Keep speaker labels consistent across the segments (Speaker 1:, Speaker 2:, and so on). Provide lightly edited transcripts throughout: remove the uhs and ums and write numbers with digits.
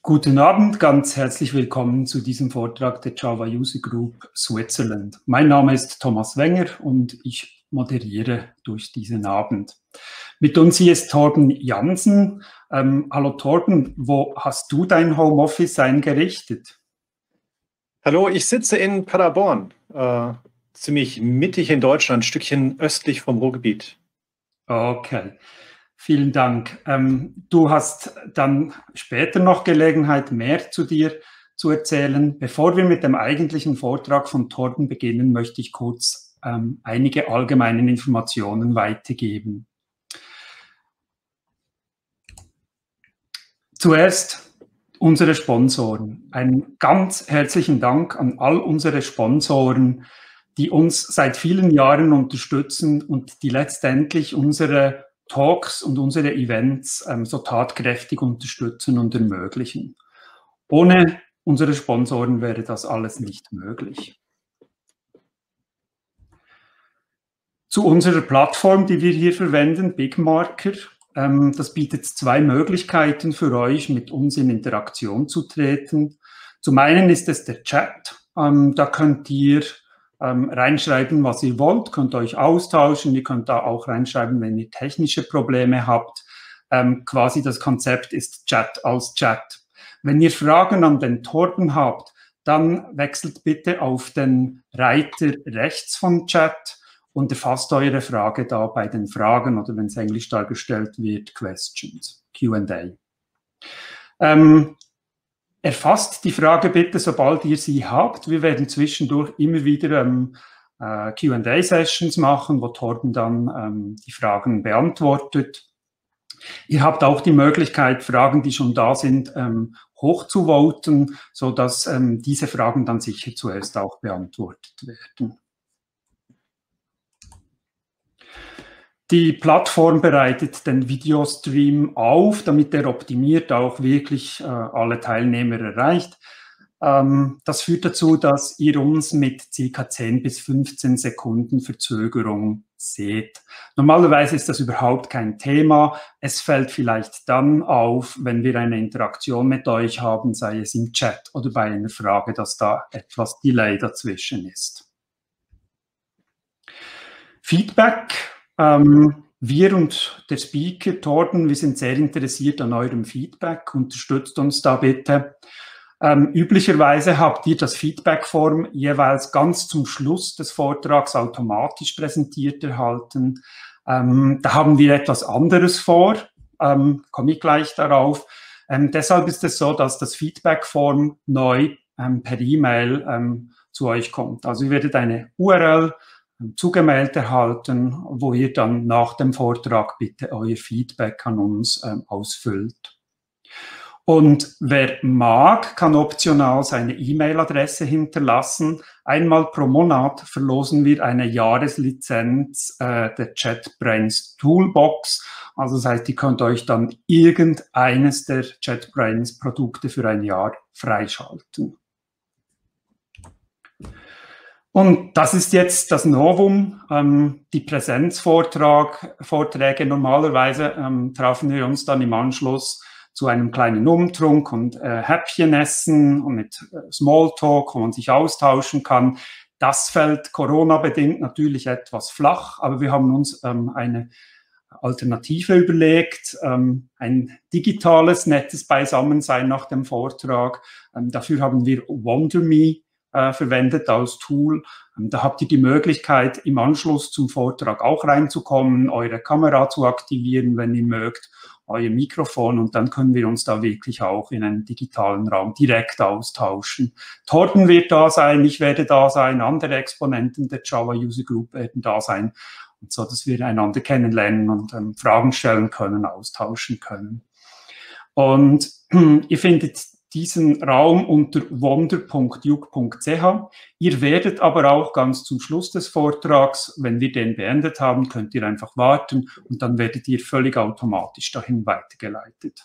Speaker 1: Guten Abend, ganz herzlich willkommen zu diesem Vortrag der Java User Group Switzerland. Mein Name ist Thomas Wenger und ich moderiere durch diesen Abend. Mit uns hier ist Torben Jansen. Hallo Torben, wo hast du dein Homeoffice eingerichtet?
Speaker 2: Hallo, ich sitze in Paderborn, ziemlich mittig in Deutschland, ein Stückchen östlich vom Ruhrgebiet.
Speaker 1: Okay. Vielen Dank. Du hast dann später noch Gelegenheit, mehr zu dir zu erzählen. Bevor wir mit dem eigentlichen Vortrag von Torben beginnen, möchte ich kurz einige allgemeine Informationen weitergeben. Zuerst unsere Sponsoren. Einen ganz herzlichen Dank an all unsere Sponsoren, die uns seit vielen Jahren unterstützen und die letztendlich unsere Talks und unsere Events so tatkräftig unterstützen und ermöglichen. Ohne unsere Sponsoren wäre das alles nicht möglich. Zu unserer Plattform, die wir hier verwenden, BigMarker, das bietet zwei Möglichkeiten für euch, mit uns in Interaktion zu treten. Zum einen ist es der Chat, da könnt ihr reinschreiben, was ihr wollt, könnt euch austauschen, ihr könnt da auch reinschreiben, wenn ihr technische Probleme habt. Quasi das Konzept ist Chat als Chat. Wenn ihr Fragen an den Torben habt, dann wechselt bitte auf den Reiter rechts vom Chat und erfasst eure Frage da bei den Fragen oder wenn es englisch dargestellt wird, Questions, Q&A. Erfasst die Frage bitte, sobald ihr sie habt. Wir werden zwischendurch immer wieder Q&A-Sessions machen, wo Torben dann die Fragen beantwortet. Ihr habt auch die Möglichkeit, Fragen, die schon da sind, hochzuvoten, sodass diese Fragen dann sicher zuerst auch beantwortet werden. Die Plattform bereitet den Videostream auf, damit er optimiert auch wirklich alle Teilnehmer erreicht. Das führt dazu, dass ihr uns mit ca. 10 bis 15 Sekunden Verzögerung seht. Normalerweise ist das überhaupt kein Thema. Es fällt vielleicht dann auf, wenn wir eine Interaktion mit euch haben, sei es im Chat oder bei einer Frage, dass da etwas Delay dazwischen ist. Feedback. Wir und der Speaker, Torben, wir sind sehr interessiert an eurem Feedback. Unterstützt uns da bitte. Üblicherweise habt ihr das Feedback-Form jeweils ganz zum Schluss des Vortrags automatisch präsentiert erhalten. Da haben wir etwas anderes vor, komme ich gleich darauf. Deshalb ist es so, dass das Feedback-Form neu per E-Mail zu euch kommt. Also ihr werdet eine URL zugemeldet erhalten, wo ihr dann nach dem Vortrag bitte euer Feedback an uns ausfüllt. Und wer mag, kann optional seine E-Mail-Adresse hinterlassen. Einmal pro Monat verlosen wir eine Jahreslizenz der JetBrains Toolbox. Also das heißt, ihr könnt euch dann irgendeines der JetBrains Produkte für ein Jahr freischalten. Und das ist jetzt das Novum, die Präsenzvorträge. Normalerweise trafen wir uns dann im Anschluss zu einem kleinen Umtrunk und Häppchen essen und mit Smalltalk, wo man sich austauschen kann. Das fällt Corona-bedingt natürlich etwas flach, aber wir haben uns eine Alternative überlegt, ein digitales, nettes Beisammensein nach dem Vortrag. Dafür haben wir WonderMe verwendet als Tool. Da habt ihr die Möglichkeit, im Anschluss zum Vortrag auch reinzukommen, eure Kamera zu aktivieren, wenn ihr mögt, euer Mikrofon, und dann können wir uns da wirklich auch in einem digitalen Raum direkt austauschen. Torben wird da sein, ich werde da sein, andere Exponenten der Java User Group werden da sein, und so, dass wir einander kennenlernen und Fragen stellen können, austauschen können. Und ihr findet diesen Raum unter wonder.juk.ch. Ihr werdet aber auch ganz zum Schluss des Vortrags, wenn wir den beendet haben, könnt ihr einfach warten und dann werdet ihr völlig automatisch dahin weitergeleitet.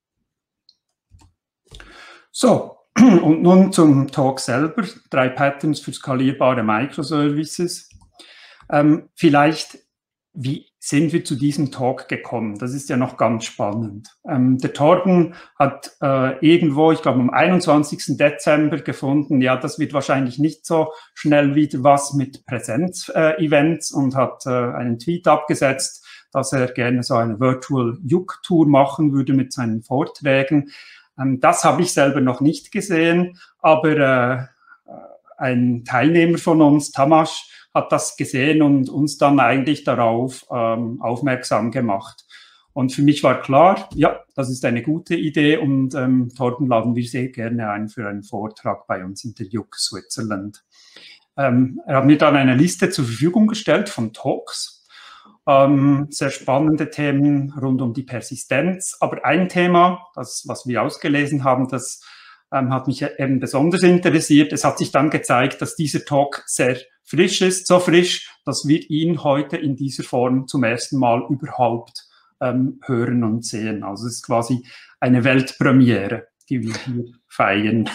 Speaker 1: So, und nun zum Talk selber. 3 Patterns für skalierbare Microservices. Vielleicht, wie sind wir zu diesem Talk gekommen? Das ist ja noch ganz spannend. Der Torben hat irgendwo, ich glaube am 21. Dezember gefunden, ja, das wird wahrscheinlich nicht so schnell wieder was mit Präsenz-Events und hat einen Tweet abgesetzt, dass er gerne so eine Virtual YUK-Tour machen würde mit seinen Vorträgen. Das habe ich selber noch nicht gesehen, aber ein Teilnehmer von uns, Tamas, hat das gesehen und uns dann eigentlich darauf aufmerksam gemacht. Und für mich war klar, ja, das ist eine gute Idee und Torben laden wir sehr gerne ein für einen Vortrag bei uns in der YUK Switzerland. Er hat mir dann eine Liste zur Verfügung gestellt von Talks, sehr spannende Themen rund um die Persistenz, aber ein Thema, das, was wir ausgelesen haben, das hat mich eben besonders interessiert. Es hat sich dann gezeigt, dass dieser Talk sehr frisch ist, so frisch, dass wir ihn heute in dieser Form zum ersten Mal überhaupt hören und sehen. Also es ist quasi eine Weltpremiere, die wir hier feiern.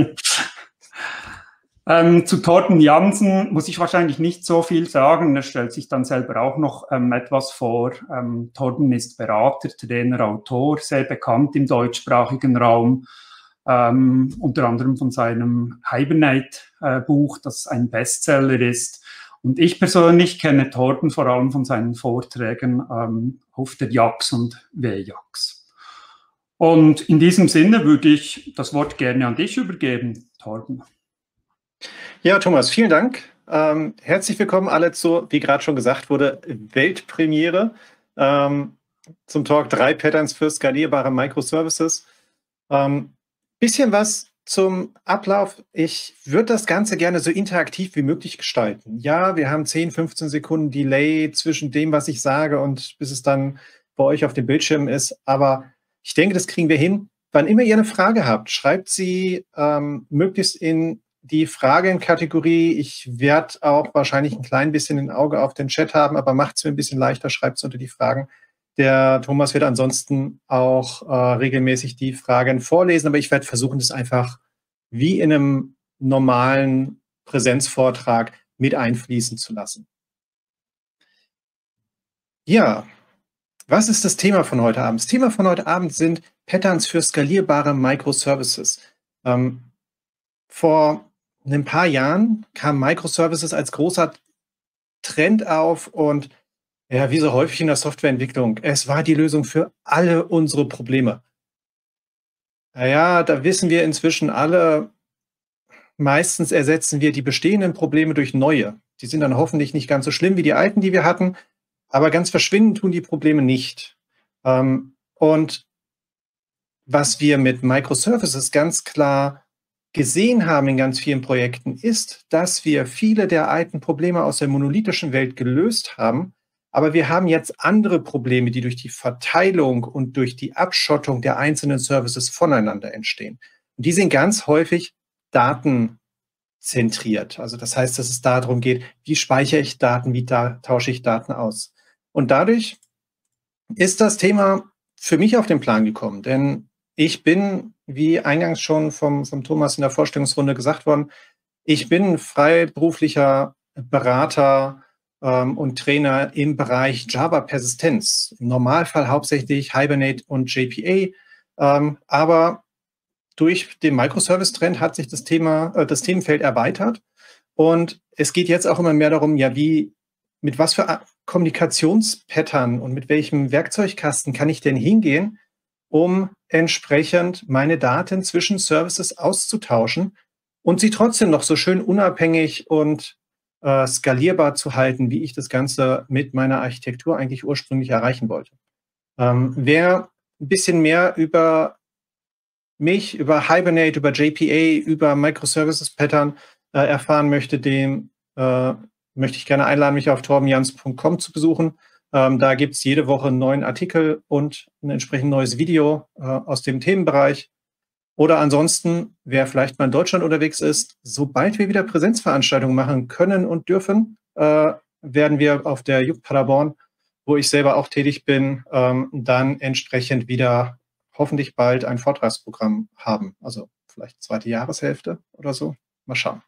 Speaker 1: Zu Torben Jansen muss ich wahrscheinlich nicht so viel sagen. Er stellt sich dann selber auch noch etwas vor. Torben ist Berater, Trainer, Autor, sehr bekannt im deutschsprachigen Raum. Unter anderem von seinem Hibernate-Buch, das ein Bestseller ist. Und ich persönlich kenne Torben vor allem von seinen Vorträgen auf der JAX und WJAX. Und in diesem Sinne würde ich das Wort gerne an dich übergeben, Torben.
Speaker 2: Ja, Thomas, vielen Dank. Herzlich willkommen alle zur, wie gerade schon gesagt wurde, Weltpremiere zum Talk 3 Patterns für skalierbare Microservices. Bisschen was zum Ablauf. Ich würde das Ganze gerne so interaktiv wie möglich gestalten. Ja, wir haben 10, 15 Sekunden Delay zwischen dem, was ich sage und bis es dann bei euch auf dem Bildschirm ist. Aber ich denke, das kriegen wir hin. Wann immer ihr eine Frage habt, schreibt sie möglichst in die Fragenkategorie. Ich werde auch wahrscheinlich ein klein bisschen ein Auge auf den Chat haben, aber macht es mir ein bisschen leichter, schreibt es unter die Fragen. Der Thomas wird ansonsten auch regelmäßig die Fragen vorlesen, aber ich werde versuchen, das einfach wie in einem normalen Präsenzvortrag mit einfließen zu lassen. Ja, was ist das Thema von heute Abend? Das Thema von heute Abend sind Patterns für skalierbare Microservices. Vor ein paar Jahren kamen Microservices als großer Trend auf und ja, wie so häufig in der Softwareentwicklung, es war die Lösung für alle unsere Probleme. Naja, da wissen wir inzwischen alle, meistens ersetzen wir die bestehenden Probleme durch neue. Die sind dann hoffentlich nicht ganz so schlimm wie die alten, die wir hatten, aber ganz verschwinden tun die Probleme nicht. Und was wir mit Microservices ganz klar gesehen haben in ganz vielen Projekten, ist, dass wir viele der alten Probleme aus der monolithischen Welt gelöst haben, aber wir haben jetzt andere Probleme, die durch die Verteilung und durch die Abschottung der einzelnen Services voneinander entstehen. Und die sind ganz häufig datenzentriert. Also das heißt, dass es darum geht, wie speichere ich Daten, wie tausche ich Daten aus. Und dadurch ist das Thema für mich auf den Plan gekommen, denn ich bin, wie eingangs schon vom Thomas in der Vorstellungsrunde gesagt worden, ich bin freiberuflicher Berater und Trainer im Bereich Java-Persistenz. Im Normalfall hauptsächlich Hibernate und JPA, aber durch den Microservice-Trend hat sich das Themenfeld erweitert und es geht jetzt auch immer mehr darum, ja, mit was für Kommunikationspattern und mit welchem Werkzeugkasten kann ich denn hingehen, um entsprechend meine Daten zwischen Services auszutauschen und sie trotzdem noch so schön unabhängig und skalierbar zu halten, wie ich das Ganze mit meiner Architektur eigentlich ursprünglich erreichen wollte. Wer ein bisschen mehr über mich, über Hibernate, über JPA, über Microservices-Pattern erfahren möchte, dem möchte ich gerne einladen, mich auf torbenjans.com zu besuchen. Da gibt es jede Woche einen neuen Artikel und ein entsprechend neues Video aus dem Themenbereich. Oder ansonsten, wer vielleicht mal in Deutschland unterwegs ist, sobald wir wieder Präsenzveranstaltungen machen können und dürfen, werden wir auf der YUK Paderborn, wo ich selber auch tätig bin, dann entsprechend wieder hoffentlich bald ein Vortragsprogramm haben. Also vielleicht zweite Jahreshälfte oder so. Mal schauen.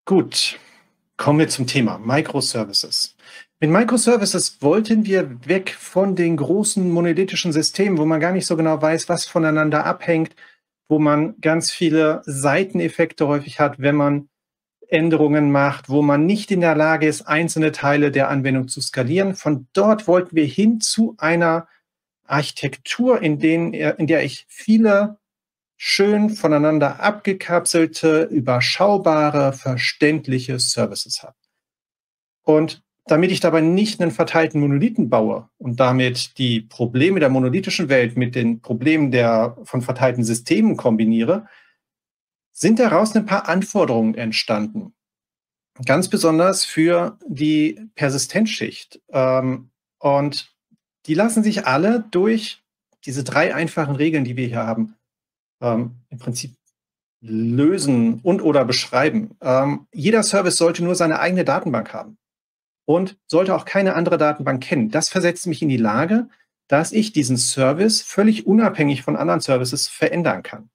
Speaker 2: Gut, kommen wir zum Thema Microservices. Mit Microservices wollten wir weg von den großen monolithischen Systemen, wo man gar nicht so genau weiß, was voneinander abhängt, wo man ganz viele Seiteneffekte häufig hat, wenn man Änderungen macht, wo man nicht in der Lage ist, einzelne Teile der Anwendung zu skalieren. Von dort wollten wir hin zu einer Architektur, in der ich viele schön voneinander abgekapselte, überschaubare, verständliche Services habe. Und damit ich dabei nicht einen verteilten Monolithen baue und damit die Probleme der monolithischen Welt mit den Problemen von verteilten Systemen kombiniere, sind daraus ein paar Anforderungen entstanden. Ganz besonders für die Persistenzschicht. Und die lassen sich alle durch diese 3 einfachen Regeln, die wir hier haben, im Prinzip lösen und oder beschreiben. Jeder Service sollte nur seine eigene Datenbank haben und sollte auch keine andere Datenbank kennen. Das versetzt mich in die Lage, dass ich diesen Service völlig unabhängig von anderen Services verändern kann.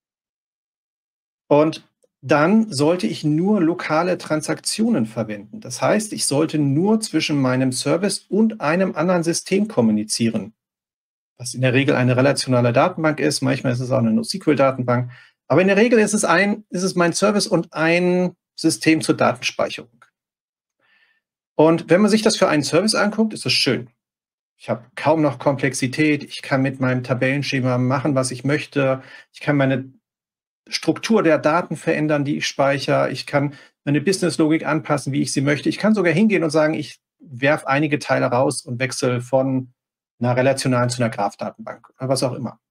Speaker 2: Und dann sollte ich nur lokale Transaktionen verwenden. Das heißt, ich sollte nur zwischen meinem Service und einem anderen System kommunizieren, was in der Regel eine relationale Datenbank ist. Manchmal ist es auch eine NoSQL-Datenbank. Aber in der Regel ist es mein Service und ein System zur Datenspeicherung. Und wenn man sich das für einen Service anguckt, ist es schön. Ich habe kaum noch Komplexität. Ich kann mit meinem Tabellenschema machen, was ich möchte. Ich kann meine Struktur der Daten verändern, die ich speichere. Ich kann meine Businesslogik anpassen, wie ich sie möchte. Ich kann sogar hingehen und sagen, ich werfe einige Teile raus und wechsle von einer relationalen zu einer Graph-Datenbank oder was auch immer.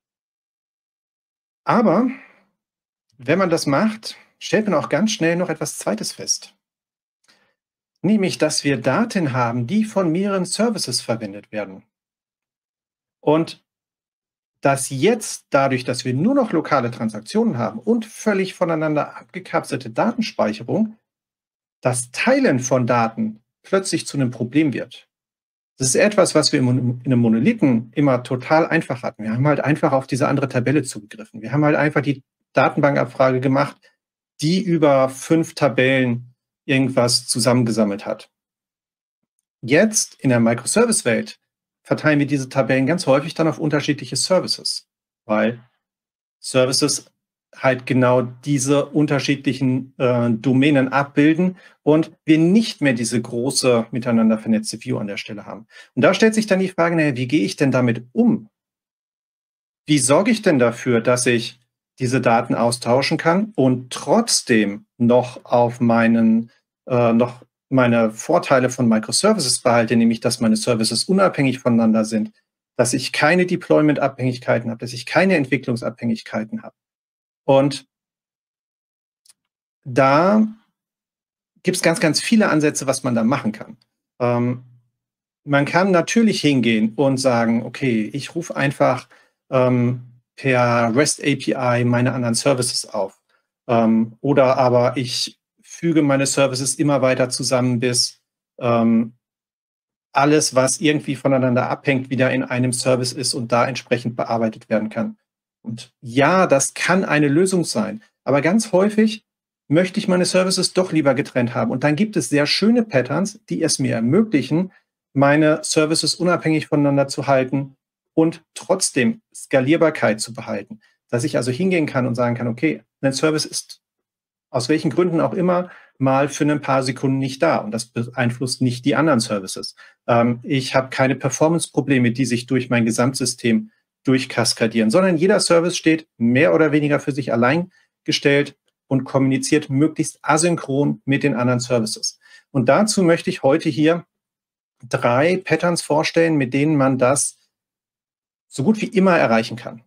Speaker 2: Aber wenn man das macht, stellt man auch ganz schnell noch etwas Zweites fest. Nämlich, dass wir Daten haben, die von mehreren Services verwendet werden. Und dass jetzt dadurch, dass wir nur noch lokale Transaktionen haben und völlig voneinander abgekapselte Datenspeicherung, das Teilen von Daten plötzlich zu einem Problem wird. Das ist etwas, was wir in einem Monolithen immer total einfach hatten. Wir haben halt einfach auf diese andere Tabelle zugegriffen. Wir haben halt einfach die Datenbankabfrage gemacht, die über 5 Tabellen irgendwas zusammengesammelt hat. Jetzt in der Microservice-Welt verteilen wir diese Tabellen ganz häufig dann auf unterschiedliche Services, weil Services halt genau diese unterschiedlichen Domänen abbilden und wir nicht mehr diese große miteinander vernetzte View an der Stelle haben. Und da stellt sich dann die Frage, naja, wie gehe ich denn damit um? Wie sorge ich denn dafür, dass ich diese Daten austauschen kann und trotzdem noch auf meine Vorteile von Microservices behalte, nämlich dass meine Services unabhängig voneinander sind, dass ich keine Deployment-Abhängigkeiten habe, dass ich keine Entwicklungsabhängigkeiten habe. Und da gibt es ganz, ganz viele Ansätze, was man da machen kann. Man kann natürlich hingehen und sagen, okay, ich rufe einfach per REST API meine anderen Services auf. Oder aber ich füge meine Services immer weiter zusammen, bis alles, was irgendwie voneinander abhängt, wieder in einem Service ist und da entsprechend bearbeitet werden kann. Und ja, das kann eine Lösung sein. Aber ganz häufig möchte ich meine Services doch lieber getrennt haben. Und dann gibt es sehr schöne Patterns, die es mir ermöglichen, meine Services unabhängig voneinander zu halten und trotzdem Skalierbarkeit zu behalten. Dass ich also hingehen kann und sagen kann, okay, ein Service ist aus welchen Gründen auch immer mal für ein paar Sekunden nicht da und das beeinflusst nicht die anderen Services. Ich habe keine Performance-Probleme, die sich durch mein Gesamtsystem durchkaskadieren, sondern jeder Service steht mehr oder weniger für sich allein gestellt und kommuniziert möglichst asynchron mit den anderen Services. Und dazu möchte ich heute hier 3 Patterns vorstellen, mit denen man das so gut wie immer erreichen kann.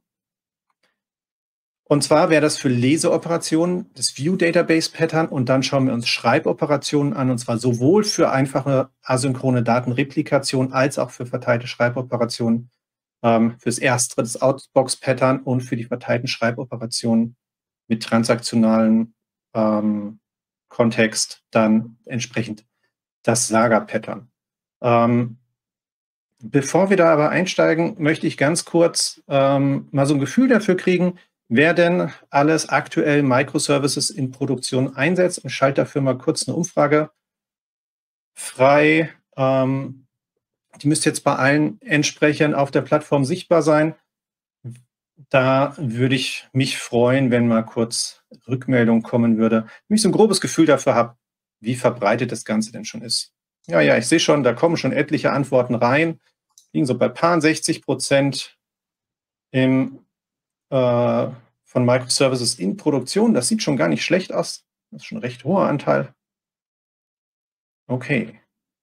Speaker 2: Und zwar wäre das für Leseoperationen das View-Database-Pattern und dann schauen wir uns Schreiboperationen an, und zwar sowohl für einfache asynchrone Datenreplikation als auch für verteilte Schreiboperationen. Fürs Erstere das Outbox-Pattern und für die verteilten Schreiboperationen mit transaktionalen Kontext dann entsprechend das Saga-Pattern. Bevor wir da aber einsteigen, möchte ich ganz kurz mal so ein Gefühl dafür kriegen, wer denn alles aktuell Microservices in Produktion einsetzt. Und ich schalte dafür mal kurz eine Umfrage frei. Die müsste jetzt bei allen Entsprechern auf der Plattform sichtbar sein. Da würde ich mich freuen, wenn mal kurz Rückmeldung kommen würde, wenn ich so ein grobes Gefühl dafür habe, wie verbreitet das Ganze denn schon ist. Ja, ich sehe schon, da kommen schon etliche Antworten rein. Liegen so bei paar 60% von Microservices in Produktion. Das sieht schon gar nicht schlecht aus. Das ist schon ein recht hoher Anteil. Okay.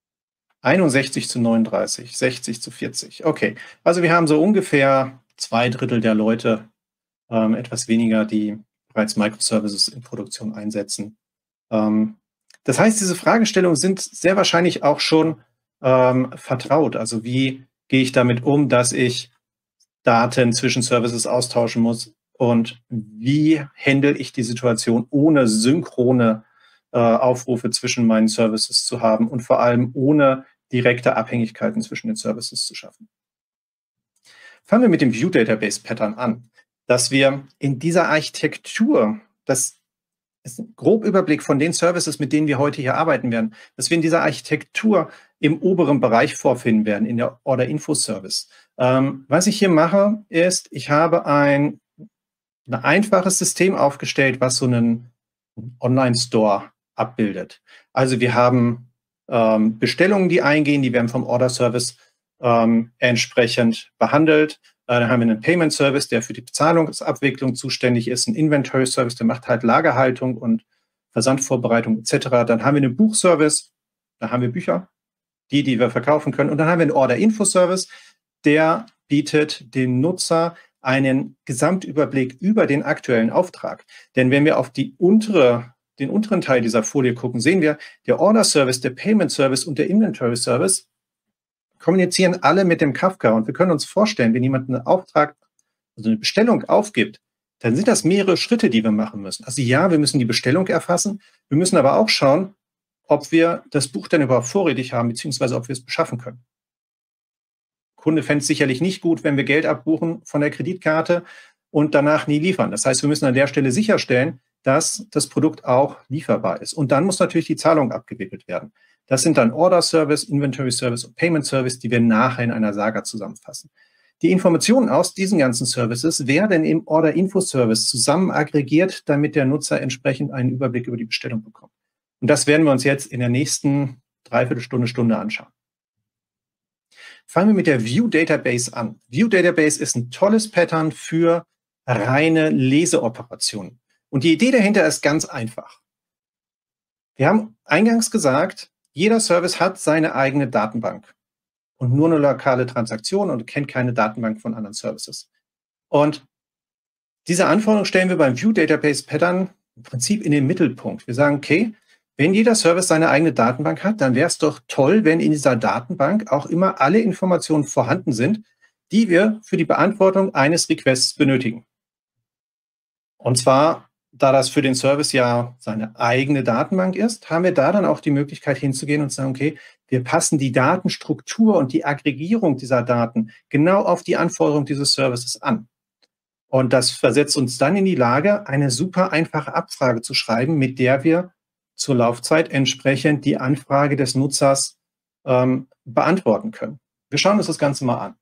Speaker 2: 61 zu 39, 60 zu 40. Okay, also wir haben so ungefähr 2/3 der Leute, etwas weniger, die bereits Microservices in Produktion einsetzen. Das heißt, diese Fragestellungen sind sehr wahrscheinlich auch schon vertraut. Also wie gehe ich damit um, dass ich Daten zwischen Services austauschen muss und wie handle ich die Situation, ohne synchrone Aufrufe zwischen meinen Services zu haben und vor allem ohne direkte Abhängigkeiten zwischen den Services zu schaffen. Fangen wir mit dem View Database Pattern an, dass wir in dieser Architektur, das ist ein grober Überblick von den Services, mit denen wir heute hier arbeiten werden, dass wir in dieser Architektur im oberen Bereich vorfinden werden, in der Order Info Service. Was ich hier mache, ist, ich habe ein einfaches System aufgestellt, was so einen Online-Store abbildet. Also wir haben Bestellungen, die eingehen, die werden vom Order Service entsprechend behandelt. Dann haben wir einen Payment Service, der für die Bezahlungsabwicklung zuständig ist, ein Inventory Service, der macht halt Lagerhaltung und Versandvorbereitung etc. Dann haben wir einen Buchservice, da haben wir Bücher, die wir verkaufen können. Und dann haben wir einen Order Info Service, der bietet dem Nutzer einen Gesamtüberblick über den aktuellen Auftrag. Denn wenn wir auf den unteren Teil dieser Folie gucken, sehen wir, der Order Service, der Payment Service und der Inventory Service kommunizieren alle mit dem Kafka. Und wir können uns vorstellen, wenn jemand einen Auftrag, also eine Bestellung aufgibt, dann sind das mehrere Schritte, die wir machen müssen. Also ja, wir müssen die Bestellung erfassen. Wir müssen aber auch schauen, ob wir das Buch dann überhaupt vorrätig haben, beziehungsweise ob wir es beschaffen können. Kunde fände es sicherlich nicht gut, wenn wir Geld abbuchen von der Kreditkarte und danach nie liefern. Das heißt, wir müssen an der Stelle sicherstellen, dass das Produkt auch lieferbar ist. Und dann muss natürlich die Zahlung abgewickelt werden. Das sind dann Order Service, Inventory Service und Payment Service, die wir nachher in einer Saga zusammenfassen. Die Informationen aus diesen ganzen Services werden im Order Info Service zusammen aggregiert, damit der Nutzer entsprechend einen Überblick über die Bestellung bekommt. Und das werden wir uns jetzt in der nächsten Dreiviertelstunde anschauen. Fangen wir mit der View Database an. View Database ist ein tolles Pattern für reine Leseoperationen. Und die Idee dahinter ist ganz einfach. Wir haben eingangs gesagt, jeder Service hat seine eigene Datenbank und nur eine lokale Transaktion und kennt keine Datenbank von anderen Services. Und diese Anforderung stellen wir beim View Database Pattern im Prinzip in den Mittelpunkt. Wir sagen, okay, wenn jeder Service seine eigene Datenbank hat, dann wäre es doch toll, wenn in dieser Datenbank auch immer alle Informationen vorhanden sind, die wir für die Beantwortung eines Requests benötigen. Und zwar, da das für den Service ja seine eigene Datenbank ist, haben wir da dann auch die Möglichkeit hinzugehen und zu sagen, okay, wir passen die Datenstruktur und die Aggregierung dieser Daten genau auf die Anforderung dieses Services an. Und das versetzt uns dann in die Lage, eine super einfache Abfrage zu schreiben, mit der wir zur Laufzeit entsprechend die Anfrage des Nutzers beantworten können. Wir schauen uns das Ganze mal an.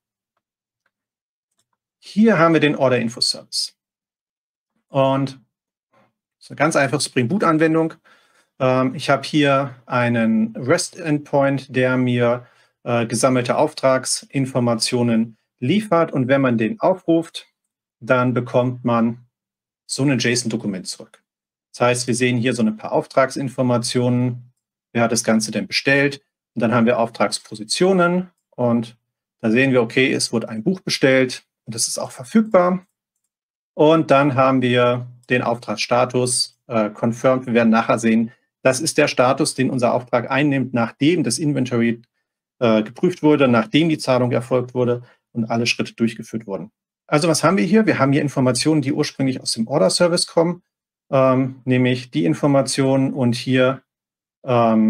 Speaker 2: Hier haben wir den Order Info Service. Und das ist eine ganz einfache Spring Boot Anwendung. Ich habe hier einen REST Endpoint, der mir gesammelte Auftragsinformationen liefert. Und wenn man den aufruft, dann bekommt man so ein JSON-Dokument zurück. Das heißt, wir sehen hier so ein paar Auftragsinformationen. Wer hat das Ganze denn bestellt? Und dann haben wir Auftragspositionen. Und da sehen wir, okay, es wurde ein Buch bestellt und das ist auch verfügbar. Und dann haben wir den Auftragsstatus confirmed. Wir werden nachher sehen, das ist der Status, den unser Auftrag einnimmt, nachdem das Inventory geprüft wurde, nachdem die Zahlung erfolgt wurde und alle Schritte durchgeführt wurden. Also was haben wir hier? Wir haben hier Informationen, die ursprünglich aus dem Order Service kommen, nämlich die Informationen und hier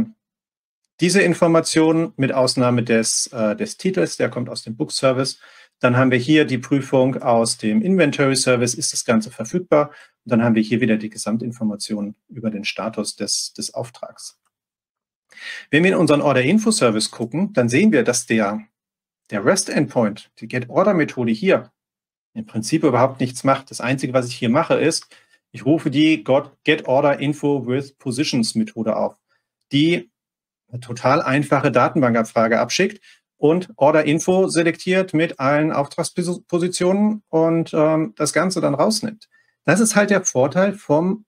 Speaker 2: diese Informationen mit Ausnahme des Titels, der kommt aus dem Book Service. Dann haben wir hier die Prüfung aus dem Inventory Service, ist das Ganze verfügbar? Und dann haben wir hier wieder die Gesamtinformationen über den Status des Auftrags. Wenn wir in unseren Order-Info-Service gucken, dann sehen wir, dass der REST-Endpoint, die Get-Order-Methode hier, im Prinzip überhaupt nichts macht. Das Einzige, was ich hier mache, ist, ich rufe die Get-Order-Info-with-Positions-Methode auf, die eine total einfache Datenbankabfrage abschickt und Order-Info selektiert mit allen Auftragspositionen und das Ganze dann rausnimmt. Das ist halt der Vorteil vom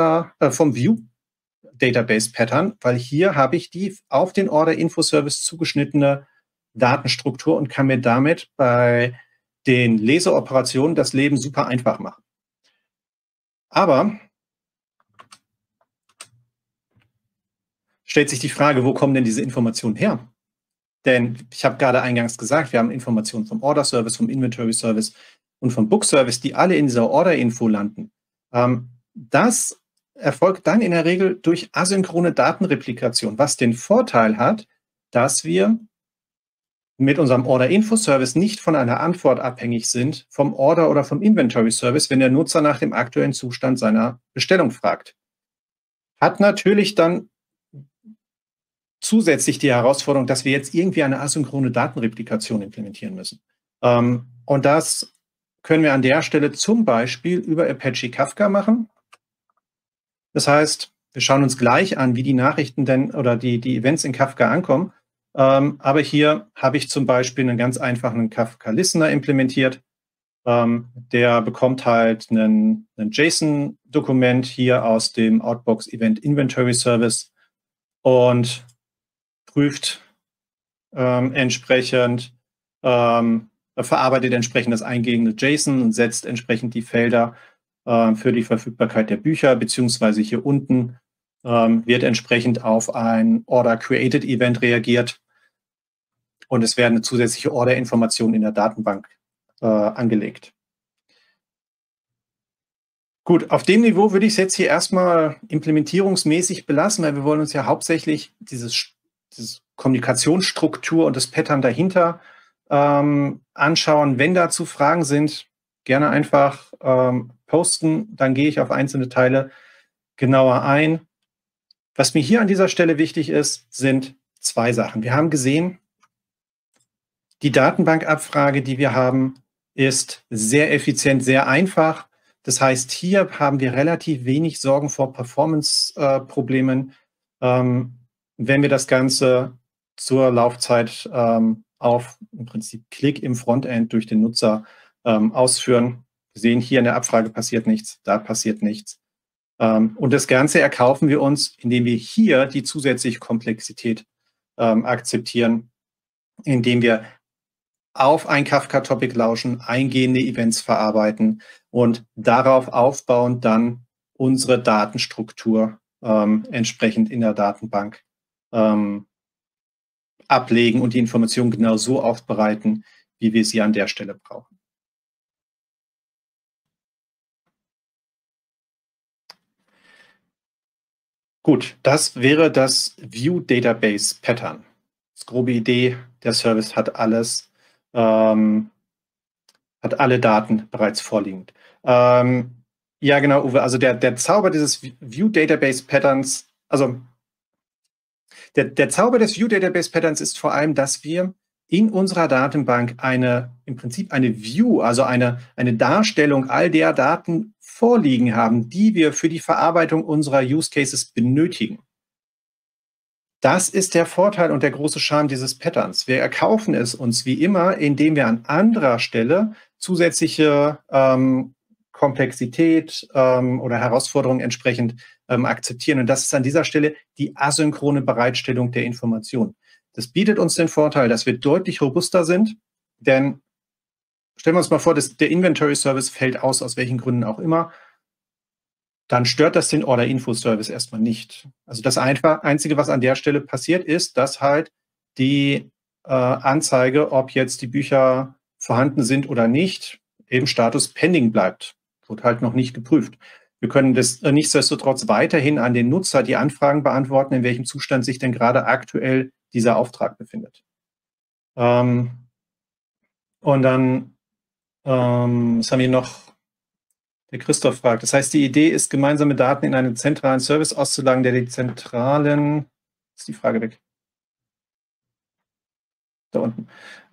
Speaker 2: View-Database-Pattern, weil hier habe ich die auf den Order-Info-Service zugeschnittene Datenstruktur und kann mir damit bei den Leseoperationen das Leben super einfach machen. Aber stellt sich die Frage, wo kommen denn diese Informationen her? Denn ich habe gerade eingangs gesagt, wir haben Informationen vom Order-Service, vom Inventory-Service und vom Book-Service, die alle in dieser Order-Info landen. Das erfolgt dann in der Regel durch asynchrone Datenreplikation, was den Vorteil hat, dass wir mit unserem Order-Info-Service nicht von einer Antwort abhängig sind vom Order- oder vom Inventory-Service, wenn der Nutzer nach dem aktuellen Zustand seiner Bestellung fragt. Hat natürlich dann zusätzlich die Herausforderung, dass wir jetzt irgendwie eine asynchrone Datenreplikation implementieren müssen. Und das können wir an der Stelle zum Beispiel über Apache Kafka machen. Das heißt, wir schauen uns gleich an, wie die Nachrichten denn oder die Events in Kafka ankommen. Aber hier habe ich zum Beispiel einen ganz einfachen Kafka-Listener implementiert. Der bekommt halt ein JSON-Dokument hier aus dem Outbox Event Inventory Service und prüft entsprechend, verarbeitet entsprechend das eingehende JSON und setzt entsprechend die Felder für die Verfügbarkeit der Bücher, beziehungsweise hier unten wird entsprechend auf ein Order-Created-Event reagiert und es werden zusätzliche Order-Informationen in der Datenbank angelegt. Gut, auf dem Niveau würde ich es jetzt hier erstmal implementierungsmäßig belassen, weil wir wollen uns ja hauptsächlich diese Kommunikationsstruktur und das Pattern dahinter anschauen. Wenn dazu Fragen sind, gerne einfach posten, dann gehe ich auf einzelne Teile genauer ein. Was mir hier an dieser Stelle wichtig ist, sind zwei Sachen. Wir haben gesehen, die Datenbankabfrage, die wir haben, ist sehr effizient, sehr einfach. Das heißt, hier haben wir relativ wenig Sorgen vor Performance-Problemen, wenn wir das Ganze zur Laufzeit auf im Prinzip Klick im Frontend durch den Nutzer ausführen. Wir sehen, hier in der Abfrage passiert nichts, da passiert nichts. Und das Ganze erkaufen wir uns, indem wir hier die zusätzliche Komplexität akzeptieren, indem wir auf ein Kafka-Topic lauschen, eingehende Events verarbeiten und darauf aufbauend dann unsere Datenstruktur entsprechend in der Datenbank ablegen und die Informationen genau so aufbereiten, wie wir sie an der Stelle brauchen. Gut, das wäre das View Database Pattern. Das grobe Idee, der Service hat alles, hat alle Daten bereits vorliegend. Ja, genau, Uwe, also der Zauber dieses View Database Patterns, also der Zauber des View Database Patterns ist vor allem, dass wir in unserer Datenbank im Prinzip eine View, also eine Darstellung all der Daten vorliegen haben, die wir für die Verarbeitung unserer Use Cases benötigen. Das ist der Vorteil und der große Charme dieses Patterns. Wir erkaufen es uns wie immer, indem wir an anderer Stelle zusätzliche Komplexität oder Herausforderungen entsprechend akzeptieren. Und das ist an dieser Stelle die asynchrone Bereitstellung der Information. Das bietet uns den Vorteil, dass wir deutlich robuster sind, denn stellen wir uns mal vor, der Inventory-Service fällt aus welchen Gründen auch immer, dann stört das den Order-Info-Service erstmal nicht. Also das Einzige, was an der Stelle passiert, ist, dass halt die Anzeige, ob jetzt die Bücher vorhanden sind oder nicht, im Status pending bleibt. Wird halt noch nicht geprüft. Wir können das nichtsdestotrotz weiterhin an den Nutzer die Anfragen beantworten, in welchem Zustand sich denn gerade aktuell dieser Auftrag befindet. Und dann, was haben wir noch? Der Christoph fragt, das heißt, die Idee ist, gemeinsame Daten in einen zentralen Service auszulagern, der die zentralen, ist die Frage weg? Da unten.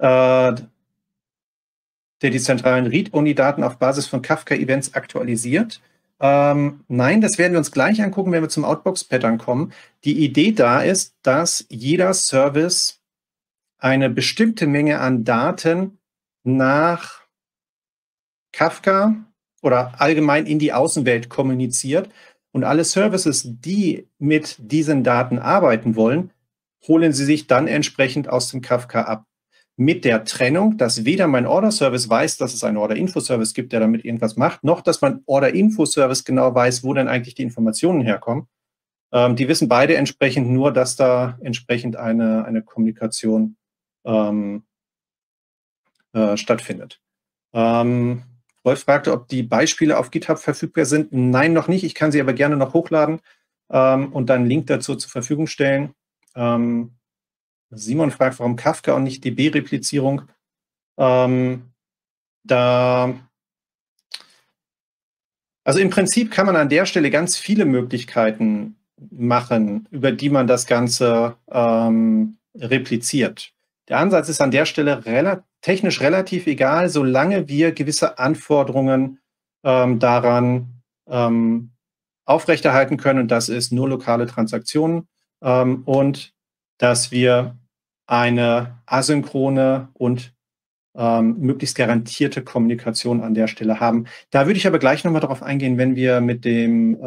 Speaker 2: Der die zentralen Read-Only-Daten auf Basis von Kafka-Events aktualisiert. Nein, das werden wir uns gleich angucken, wenn wir zum Outbox-Pattern kommen. Die Idee da ist, dass jeder Service eine bestimmte Menge an Daten nach Kafka oder allgemein in die Außenwelt kommuniziert. Und alle Services, die mit diesen Daten arbeiten wollen, holen sie sich dann entsprechend aus dem Kafka ab. Mit der Trennung, dass weder mein Order-Service weiß, dass es einen Order-Info-Service gibt, der damit irgendwas macht, noch dass mein Order-Info-Service genau weiß, wo denn eigentlich die Informationen herkommen. Die wissen beide entsprechend nur, dass da entsprechend eine Kommunikation stattfindet. Wolf fragte, ob die Beispiele auf GitHub verfügbar sind. Nein, noch nicht. Ich kann sie aber gerne noch hochladen und dann einen Link dazu zur Verfügung stellen. Simon fragt, warum Kafka und nicht DB-Replizierung? Also im Prinzip kann man an der Stelle ganz viele Möglichkeiten machen, über die man das Ganze repliziert. Der Ansatz ist an der Stelle technisch relativ egal, solange wir gewisse Anforderungen daran aufrechterhalten können. Und das ist nur lokale Transaktionen und dass wir eine asynchrone und möglichst garantierte Kommunikation an der Stelle haben. Da würde ich aber gleich nochmal darauf eingehen, wenn wir mit dem,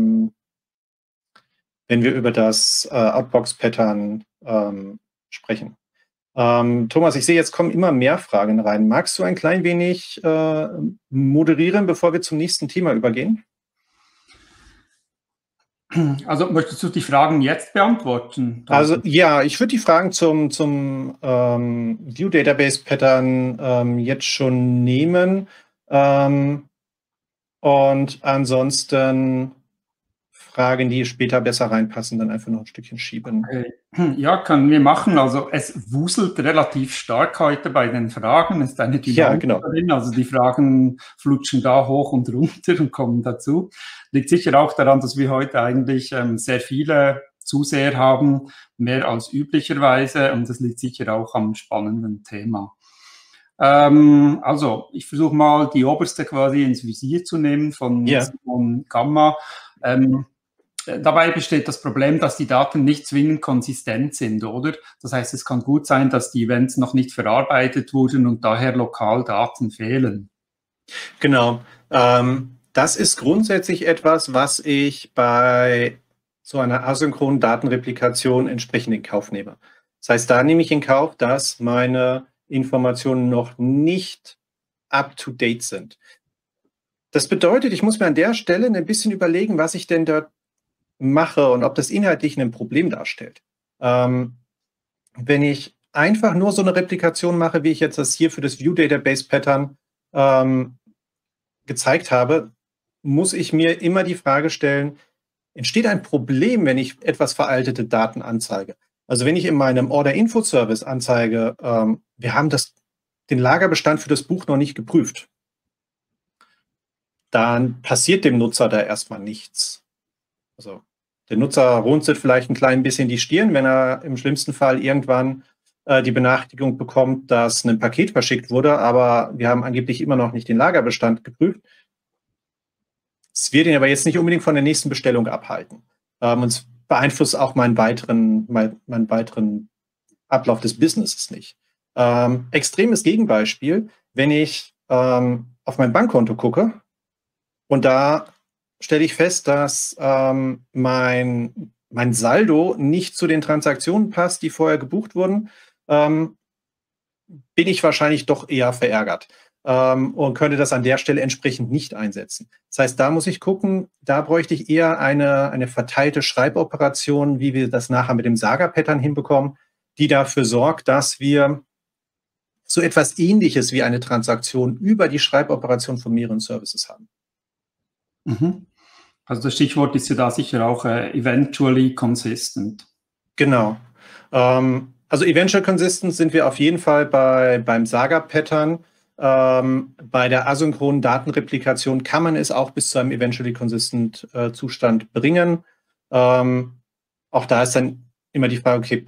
Speaker 2: wenn wir über das Outbox-Pattern sprechen. Thomas, ich sehe, jetzt kommen immer mehr Fragen rein. Magst du ein klein wenig moderieren, bevor wir zum nächsten Thema übergehen?
Speaker 1: Also möchtest du die Fragen jetzt beantworten?
Speaker 2: Also ja, ich würde die Fragen zum View Database Pattern jetzt schon nehmen und ansonsten Fragen, die später besser reinpassen, dann einfach noch ein Stückchen schieben.
Speaker 1: Okay. Ja, können wir machen. Also es wuselt relativ stark heute bei den Fragen. Es ist eine Dynamik drin. Also die Fragen flutschen da hoch und runter und kommen dazu. Liegt sicher auch daran, dass wir heute eigentlich sehr viele Zuseher haben, mehr als üblicherweise. Und das liegt sicher auch am spannenden Thema. Also ich versuche mal die oberste quasi ins Visier zu nehmen von Simon Gamma. Dabei besteht das Problem, dass die Daten nicht zwingend konsistent sind, oder? Das heißt, es kann gut sein, dass die Events noch nicht verarbeitet wurden und daher lokal Daten fehlen.
Speaker 2: Genau. Das ist grundsätzlich etwas, was ich bei so einer asynchronen Datenreplikation entsprechend in Kauf nehme. Das heißt, da nehme ich in Kauf, dass meine Informationen noch nicht up-to-date sind. Das bedeutet, ich muss mir an der Stelle ein bisschen überlegen, was ich denn dort mache und ob das inhaltlich ein Problem darstellt. Wenn ich einfach nur so eine Replikation mache, wie ich jetzt das hier für das View Database Pattern gezeigt habe, muss ich mir immer die Frage stellen, entsteht ein Problem, wenn ich etwas veraltete Daten anzeige? Also wenn ich in meinem Order-Info-Service anzeige, wir haben den Lagerbestand für das Buch noch nicht geprüft, dann passiert dem Nutzer da erstmal nichts. Also der Nutzer runzelt vielleicht ein klein bisschen die Stirn, wenn er im schlimmsten Fall irgendwann die Benachrichtigung bekommt, dass ein Paket verschickt wurde, aber wir haben angeblich immer noch nicht den Lagerbestand geprüft. Es wird ihn aber jetzt nicht unbedingt von der nächsten Bestellung abhalten. Und es beeinflusst auch meinen weiteren Ablauf des Businesses nicht. Extremes Gegenbeispiel, wenn ich auf mein Bankkonto gucke und da stelle ich fest, dass mein Saldo nicht zu den Transaktionen passt, die vorher gebucht wurden, bin ich wahrscheinlich doch eher verärgert und könnte das an der Stelle entsprechend nicht einsetzen. Das heißt, da muss ich gucken, da bräuchte ich eher eine verteilte Schreiboperation, wie wir das nachher mit dem Saga-Pattern hinbekommen, die dafür sorgt, dass wir so etwas Ähnliches wie eine Transaktion über die Schreiboperation von mehreren Services haben.
Speaker 1: Mhm. Also das Stichwort ist ja da sicher auch eventually consistent.
Speaker 2: Genau. Also Eventual Consistent sind wir auf jeden Fall beim Saga-Pattern. Bei der asynchronen Datenreplikation kann man es auch bis zu einem Eventually Consistent Zustand bringen. Auch da ist dann immer die Frage, okay,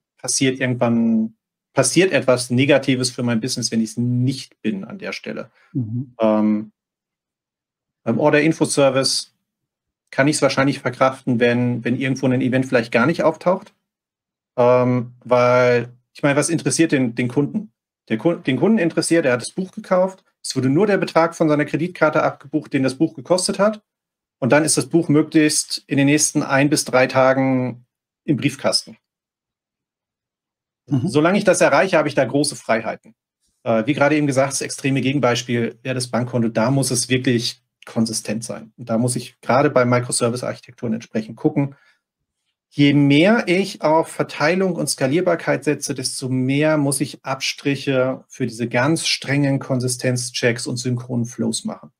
Speaker 2: passiert etwas Negatives für mein Business, wenn ich es nicht bin an der Stelle. Beim Order-Info-Service kann ich es wahrscheinlich verkraften, wenn irgendwo ein Event vielleicht gar nicht auftaucht. Weil, ich meine, was interessiert den Kunden? Den Kunden interessiert, er hat das Buch gekauft, es wurde nur der Betrag von seiner Kreditkarte abgebucht, den das Buch gekostet hat. Und dann ist das Buch möglichst in den nächsten 1 bis 3 Tagen im Briefkasten. Solange ich das erreiche, habe ich da große Freiheiten. Wie gerade eben gesagt, das extreme Gegenbeispiel wäre das Bankkonto. Da muss es wirklich konsistent sein. Und da muss ich gerade bei Microservice-Architekturen entsprechend gucken. Je mehr ich auf Verteilung und Skalierbarkeit setze, desto mehr muss ich Abstriche für diese ganz strengen Konsistenzchecks und synchronen Flows machen.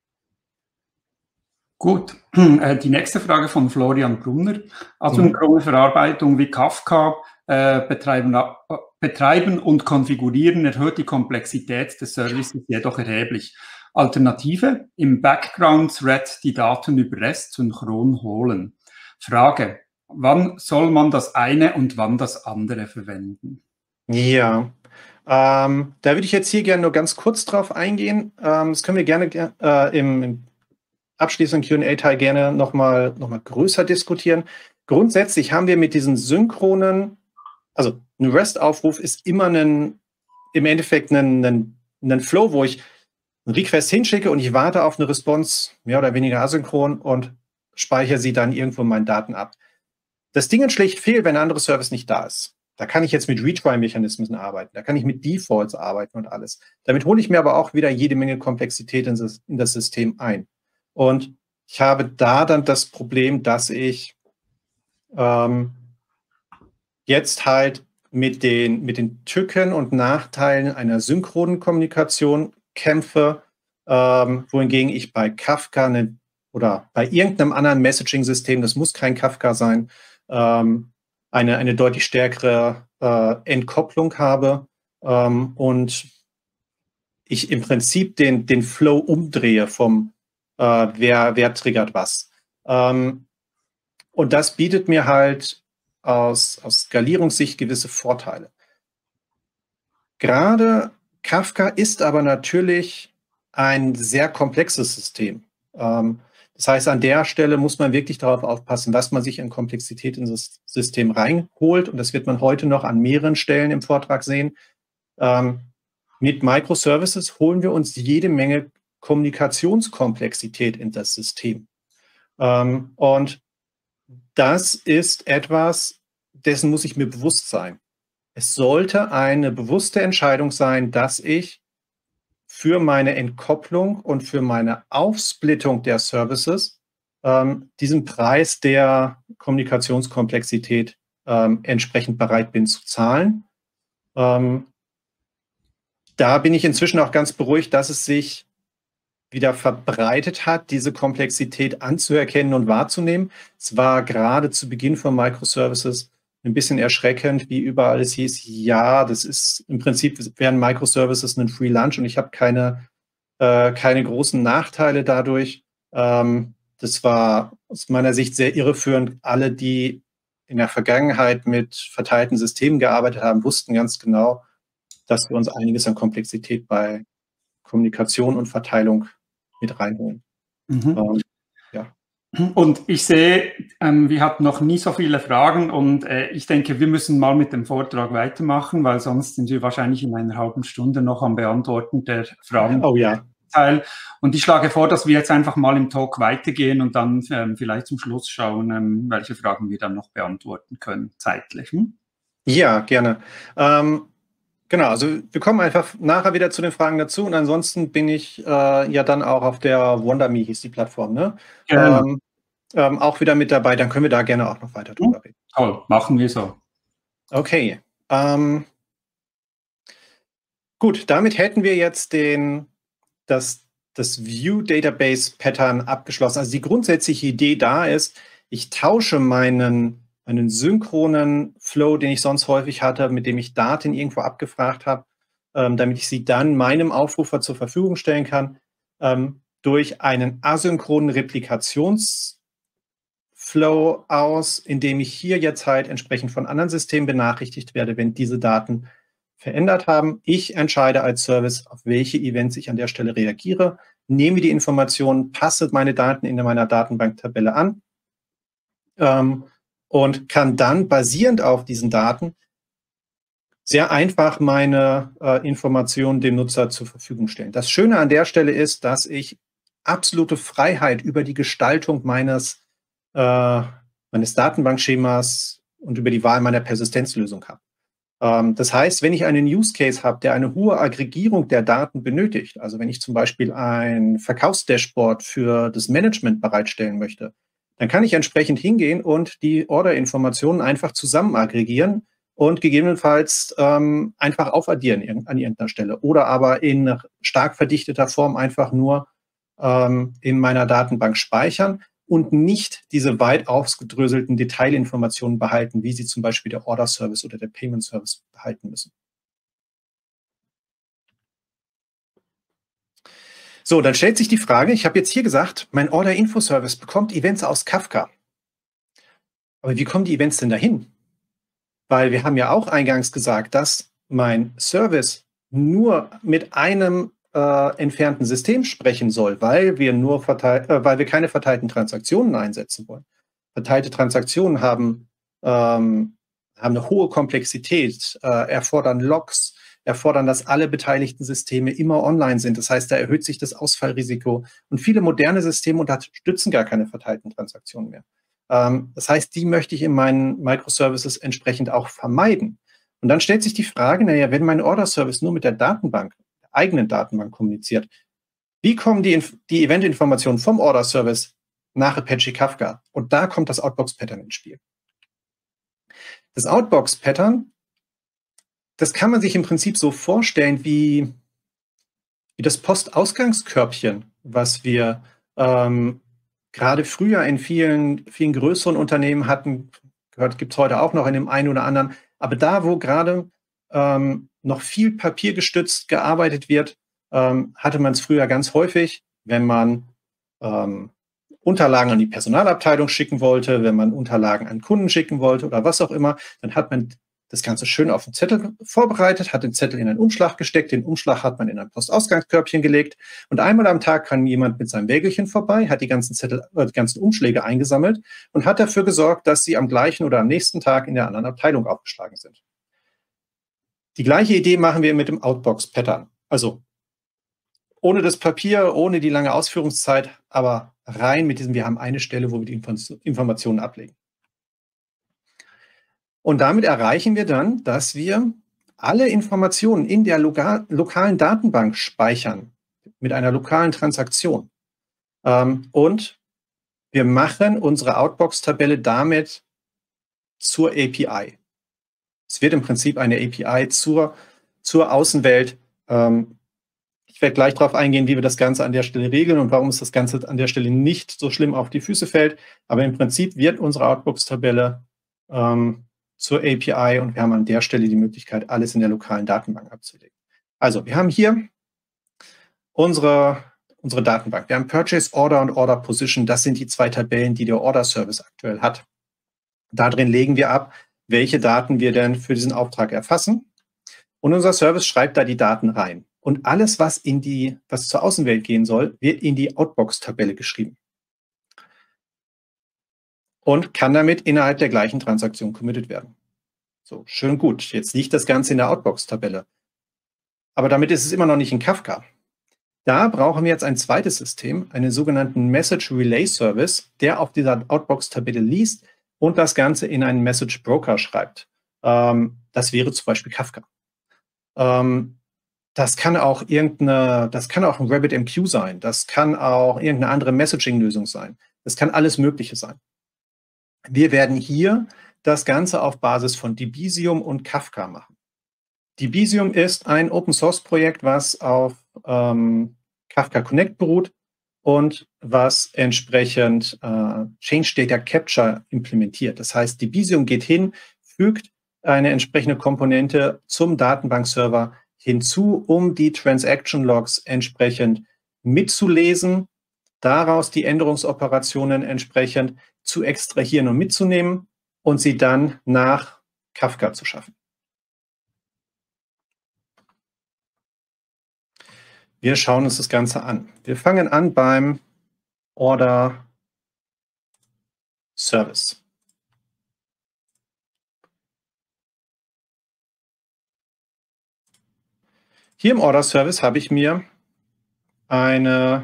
Speaker 1: Gut, die nächste Frage von Florian Brunner. Asynchrone Verarbeitung wie Kafka betreiben und konfigurieren erhöht die Komplexität des Services jedoch erheblich. Alternative, im Background-Thread die Daten über REST synchron holen. Frage, wann soll man das eine und wann das andere verwenden?
Speaker 2: Ja, da würde ich jetzt hier gerne nur ganz kurz drauf eingehen. Das können wir gerne im abschließenden Q&A-Teil gerne noch mal größer diskutieren. Grundsätzlich haben wir mit diesen synchronen, also ein REST-Aufruf ist immer im Endeffekt ein Flow, wo ich einen Request hinschicke und ich warte auf eine Response, mehr oder weniger asynchron, und speichere sie dann irgendwo in meinen Daten ab. Das Ding schlägt fehl, wenn ein anderer Service nicht da ist. Da kann ich jetzt mit Retry-Mechanismen arbeiten, da kann ich mit Defaults arbeiten und alles. Damit hole ich mir aber auch wieder jede Menge Komplexität in das System ein. Und ich habe da dann das Problem, dass ich jetzt halt mit den Tücken und Nachteilen einer synchronen Kommunikation kämpfe, wohingegen ich bei Kafka oder bei irgendeinem anderen Messaging-System, das muss kein Kafka sein, eine deutlich stärkere Entkopplung habe und ich im Prinzip den Flow umdrehe vom wer triggert was. Und das bietet mir halt aus Skalierungssicht gewisse Vorteile. Gerade Kafka ist aber natürlich ein sehr komplexes System. Das heißt, an der Stelle muss man wirklich darauf aufpassen, was man sich in Komplexität in das System reinholt. Und das wird man heute noch an mehreren Stellen im Vortrag sehen. Mit Microservices holen wir uns jede Menge Kommunikationskomplexität in das System. Und das ist etwas, dessen muss ich mir bewusst sein. Es sollte eine bewusste Entscheidung sein, dass ich für meine Entkopplung und für meine Aufsplittung der Services diesen Preis der Kommunikationskomplexität entsprechend bereit bin zu zahlen. Da bin ich inzwischen auch ganz beruhigt, dass es sich wieder verbreitet hat, diese Komplexität anzuerkennen und wahrzunehmen. Es war gerade zu Beginn von Microservices ein bisschen erschreckend, wie überall es hieß, ja, das ist im Prinzip, wären Microservices ein Free Lunch und ich habe keine großen Nachteile dadurch. Das war aus meiner Sicht sehr irreführend. Alle, die in der Vergangenheit mit verteilten Systemen gearbeitet haben, wussten ganz genau, dass wir uns einiges an Komplexität bei Kommunikation und Verteilung mit reinholen.
Speaker 1: Ja. Und ich sehe, wir hatten noch nie so viele Fragen und ich denke, wir müssen mal mit dem Vortrag weitermachen, weil sonst sind wir wahrscheinlich in einer halben Stunde noch am Beantworten der Fragen.
Speaker 2: Oh ja.
Speaker 1: Und ich schlage vor, dass wir jetzt einfach mal im Talk weitergehen und dann vielleicht zum Schluss schauen, welche Fragen wir dann noch beantworten können, zeitlich.
Speaker 2: Ja, gerne. Genau, also wir kommen einfach nachher wieder zu den Fragen dazu und ansonsten bin ich ja dann auch auf der WonderMe, hieß die Plattform, ne? Genau. Auch wieder mit dabei, dann können wir da gerne auch noch weiter drüber reden.
Speaker 1: Toll, machen wir so.
Speaker 2: Okay. Gut, damit hätten wir jetzt das View Database Pattern abgeschlossen. Also die grundsätzliche Idee da ist, ich tausche meinen einen synchronen Flow, den ich sonst häufig hatte, mit dem ich Daten irgendwo abgefragt habe, damit ich sie dann meinem Aufrufer zur Verfügung stellen kann, durch einen asynchronen Replikationsflow aus, indem ich hier jetzt halt entsprechend von anderen Systemen benachrichtigt werde, wenn diese Daten verändert haben. Ich entscheide als Service, auf welche Events ich an der Stelle reagiere, nehme die Informationen, passe meine Daten in meiner Datenbanktabelle an und kann dann basierend auf diesen Daten sehr einfach meine Informationen dem Nutzer zur Verfügung stellen. Das Schöne an der Stelle ist, dass ich absolute Freiheit über die Gestaltung meines Datenbankschemas und über die Wahl meiner Persistenzlösung habe. Das heißt, wenn ich einen Use Case habe, der eine hohe Aggregierung der Daten benötigt, also wenn ich zum Beispiel ein Verkaufsdashboard für das Management bereitstellen möchte, dann kann ich entsprechend hingehen und die Order-Informationen einfach zusammen aggregieren und gegebenenfalls einfach aufaddieren an irgendeiner Stelle oder aber in stark verdichteter Form einfach nur in meiner Datenbank speichern und nicht diese weit aufgedröselten Detailinformationen behalten, wie sie zum Beispiel der Order-Service oder der Payment-Service behalten müssen. So, dann stellt sich die Frage, ich habe jetzt hier gesagt, mein Order-Info-Service bekommt Events aus Kafka. Aber wie kommen die Events denn dahin? Weil wir haben ja auch eingangs gesagt, dass mein Service nur mit einem entfernten System sprechen soll, weil wir keine verteilten Transaktionen einsetzen wollen. Verteilte Transaktionen haben eine hohe Komplexität, erfordern Logs, erfordern, dass alle beteiligten Systeme immer online sind. Das heißt, da erhöht sich das Ausfallrisiko. Und viele moderne Systeme unterstützen gar keine verteilten Transaktionen mehr. Das heißt, die möchte ich in meinen Microservices entsprechend auch vermeiden. Und dann stellt sich die Frage, naja, wenn mein Order-Service nur mit der Datenbank, der eigenen Datenbank kommuniziert, wie kommen die Event-Informationen vom Order-Service nach Apache Kafka? Und da kommt das Outbox-Pattern ins Spiel. Das Outbox-Pattern, das kann man sich im Prinzip so vorstellen wie das Postausgangskörbchen, was wir gerade früher in vielen größeren Unternehmen hatten, gibt es heute auch noch in dem einen oder anderen, aber da, wo gerade noch viel papiergestützt gearbeitet wird, hatte man es früher ganz häufig, wenn man Unterlagen an die Personalabteilung schicken wollte, wenn man Unterlagen an Kunden schicken wollte oder was auch immer, dann hat man das Ganze schön auf den Zettel vorbereitet, hat den Zettel in einen Umschlag gesteckt, den Umschlag hat man in ein Postausgangskörbchen gelegt und einmal am Tag kam jemand mit seinem Wägelchen vorbei, hat die ganzen Umschläge eingesammelt und hat dafür gesorgt, dass sie am gleichen oder am nächsten Tag in der anderen Abteilung aufgeschlagen sind. Die gleiche Idee machen wir mit dem Outbox-Pattern. Also ohne das Papier, ohne die lange Ausführungszeit, aber rein mit diesem, wir haben eine Stelle, wo wir die Informationen ablegen. Und damit erreichen wir dann, dass wir alle Informationen in der lokalen Datenbank speichern mit einer lokalen Transaktion. Und wir machen unsere Outbox-Tabelle damit zur API. Es wird im Prinzip eine API zur Außenwelt. Ich werde gleich darauf eingehen, wie wir das Ganze an der Stelle regeln und warum es das Ganze an der Stelle nicht so schlimm auf die Füße fällt. Aber im Prinzip wird unsere Outbox-Tabelle zur API und wir haben an der Stelle die Möglichkeit, alles in der lokalen Datenbank abzulegen. Also wir haben hier unsere Datenbank. Wir haben Purchase Order und Order Position. Das sind die zwei Tabellen, die der Order Service aktuell hat. Da drin legen wir ab, welche Daten wir denn für diesen Auftrag erfassen. Und unser Service schreibt da die Daten rein. Und alles, was zur Außenwelt gehen soll, wird in die Outbox-Tabelle geschrieben. Und kann damit innerhalb der gleichen Transaktion committed werden. So, schön gut. Jetzt liegt das Ganze in der Outbox-Tabelle. Aber damit ist es immer noch nicht in Kafka. Da brauchen wir jetzt ein zweites System, einen sogenannten Message Relay Service, der auf dieser Outbox-Tabelle liest und das Ganze in einen Message Broker schreibt. Das wäre zum Beispiel Kafka. Das kann auch ein RabbitMQ sein. Das kann auch irgendeine andere Messaging-Lösung sein. Das kann alles Mögliche sein. Wir werden hier das Ganze auf Basis von Debezium und Kafka machen. Debezium ist ein Open-Source-Projekt, was auf Kafka Connect beruht. und was entsprechend Change Data Capture implementiert. Das heißt, Debezium geht hin, fügt eine entsprechende Komponente zum Datenbankserver hinzu, um die Transaction Logs entsprechend mitzulesen, daraus die Änderungsoperationen entsprechend zu extrahieren und mitzunehmen und sie dann nach Kafka zu schaffen. Wir schauen uns das Ganze an. Wir fangen an beim Order Service. Hier im Order Service habe ich mir eine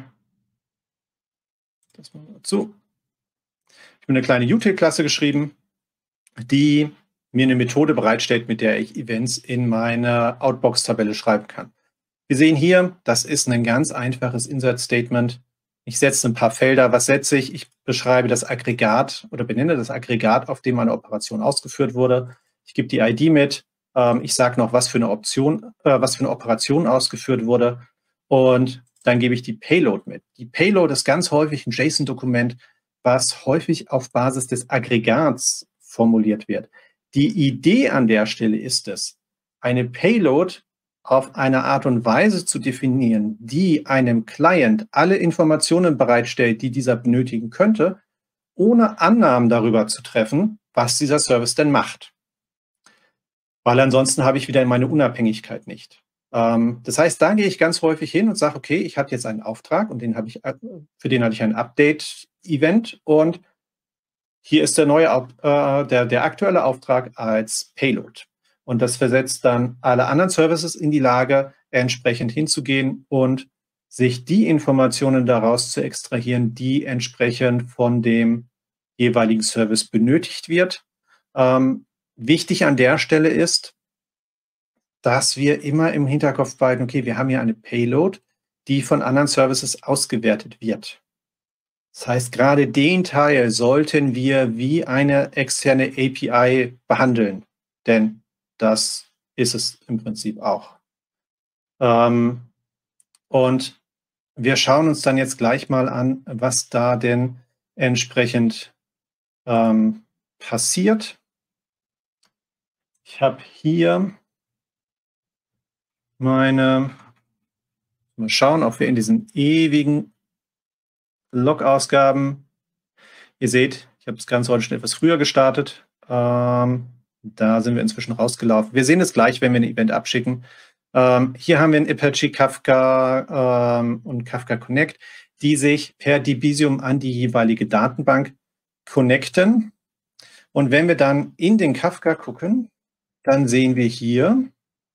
Speaker 2: kleine Util-Klasse geschrieben, die mir eine Methode bereitstellt, mit der ich Events in meine Outbox-Tabelle schreiben kann. Wir sehen hier, das ist ein ganz einfaches Insert-Statement. Ich setze ein paar Felder. Was setze ich? Ich beschreibe das Aggregat oder benenne das Aggregat, auf dem eine Operation ausgeführt wurde. Ich gebe die ID mit. Ich sage noch, was für eine Operation ausgeführt wurde. Und dann gebe ich die Payload mit. Die Payload ist ganz häufig ein JSON-Dokument, was häufig auf Basis des Aggregats formuliert wird. Die Idee an der Stelle ist es, eine Payload auf eine Art und Weise zu definieren, die einem Client alle Informationen bereitstellt, die dieser benötigen könnte, ohne Annahmen darüber zu treffen, was dieser Service denn macht. Weil ansonsten habe ich wieder meine Unabhängigkeit nicht. Das heißt, da gehe ich ganz häufig hin und sage, okay, ich habe jetzt einen Auftrag und für den hatte ich ein Update-Event und hier ist der aktuelle Auftrag als Payload. Und das versetzt dann alle anderen Services in die Lage, entsprechend hinzugehen und sich die Informationen daraus zu extrahieren, die entsprechend von dem jeweiligen Service benötigt wird. Wichtig an der Stelle ist, dass wir immer im Hinterkopf behalten, okay, wir haben hier eine Payload, die von anderen Services ausgewertet wird. Das heißt, gerade den Teil sollten wir wie eine externe API behandeln, denn das ist es im Prinzip auch. Und wir schauen uns dann jetzt gleich mal an, was da denn entsprechend passiert. Ich habe hier mal schauen, ob wir in diesen ewigen Log-Ausgaben, ihr seht, ich habe das Ganze heute schon etwas früher gestartet. Da sind wir inzwischen rausgelaufen. Wir sehen es gleich, wenn wir ein Event abschicken. Hier haben wir ein Apache Kafka und Kafka Connect, die sich per Debezium an die jeweilige Datenbank connecten. Und wenn wir dann in den Kafka gucken, dann sehen wir hier,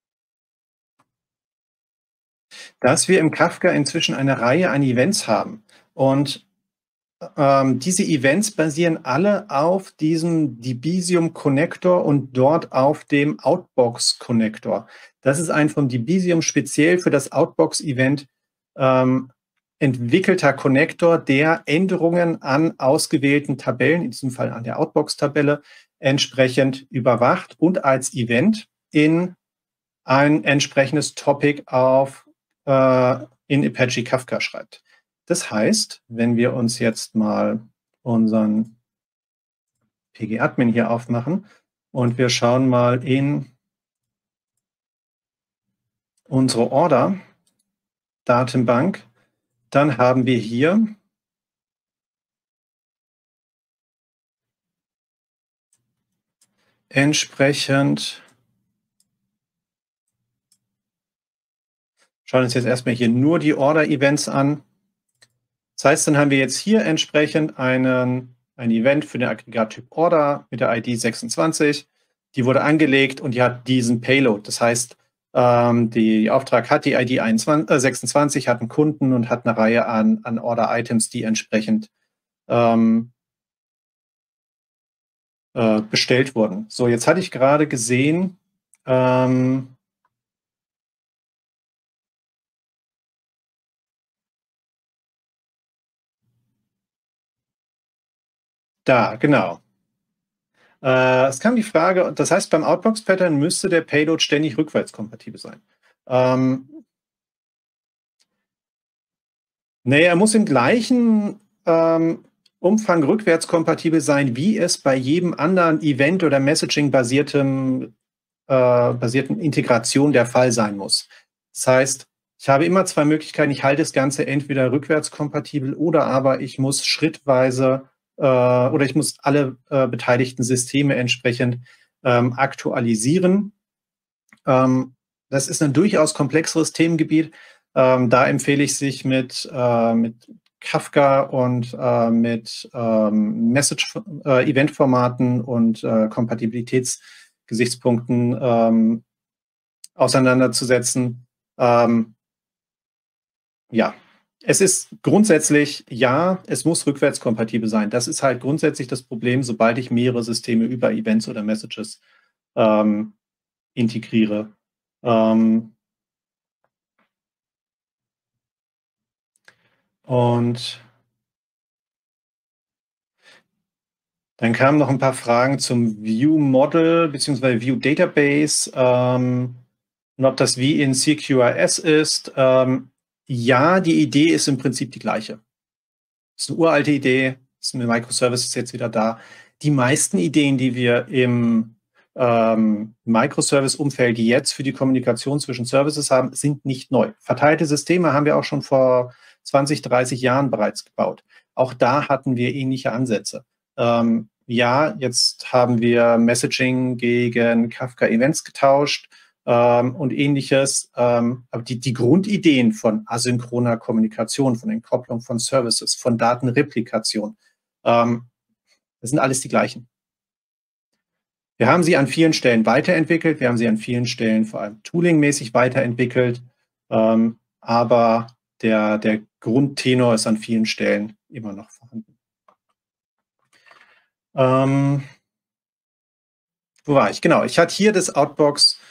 Speaker 2: dass wir im Kafka inzwischen eine Reihe an Events haben. Und diese Events basieren alle auf diesem Debezium Connector und dort auf dem Outbox Connector. Das ist ein vom Debezium speziell für das Outbox Event entwickelter Connector, der Änderungen an ausgewählten Tabellen, in diesem Fall an der Outbox Tabelle, entsprechend überwacht und als Event in ein entsprechendes Topic in Apache Kafka schreibt. Das heißt, wenn wir uns jetzt mal unseren PG-Admin hier aufmachen und wir schauen mal in unsere Order-Datenbank, dann haben wir hier entsprechend, schauen uns jetzt erstmal hier nur die Order-Events an. Das heißt, dann haben wir jetzt hier entsprechend ein Event für den Aggregattyp Order mit der ID 26. Die wurde angelegt und die hat diesen Payload. Das heißt, der Auftrag hat die ID 26, hat einen Kunden und hat eine Reihe an Order-Items, die entsprechend bestellt wurden. So, jetzt hatte ich gerade gesehen, da, genau. Es kam die Frage, das heißt, beim Outbox-Pattern müsste der Payload ständig rückwärtskompatibel sein. Nee, er muss im gleichen Umfang rückwärtskompatibel sein, wie es bei jedem anderen Event- oder Messaging-basierten Integration der Fall sein muss. Das heißt, ich habe immer zwei Möglichkeiten. Ich halte das Ganze entweder rückwärtskompatibel oder aber ich muss schrittweise oder ich muss alle beteiligten Systeme entsprechend aktualisieren. Das ist ein durchaus komplexeres Themengebiet. Da empfehle ich sich mit Kafka und mit Message-Event-Formaten und Kompatibilitätsgesichtspunkten auseinanderzusetzen. Ja, es ist grundsätzlich, ja, es muss rückwärtskompatibel sein. Das ist halt grundsätzlich das Problem, sobald ich mehrere Systeme über Events oder Messages integriere. Und dann kamen noch ein paar Fragen zum View Model bzw. View Database und ob das wie in CQRS ist. Ja, die Idee ist im Prinzip die gleiche. Das ist eine uralte Idee, ist mit Microservices jetzt wieder da. Die meisten Ideen, die wir im Microservice-Umfeld jetzt für die Kommunikation zwischen Services haben, sind nicht neu. Verteilte Systeme haben wir auch schon vor 20, 30 Jahren bereits gebaut. Auch da hatten wir ähnliche Ansätze. Ja, jetzt haben wir Messaging gegen Kafka Events getauscht und ähnliches. Aber die Grundideen von asynchroner Kommunikation, von Entkopplung von Services, von Datenreplikation, das sind alles die gleichen. Wir haben sie an vielen Stellen weiterentwickelt, wir haben sie an vielen Stellen vor allem toolingmäßig weiterentwickelt, aber der Grundtenor ist an vielen Stellen immer noch vorhanden. Wo war ich? Genau, ich hatte hier das Outbox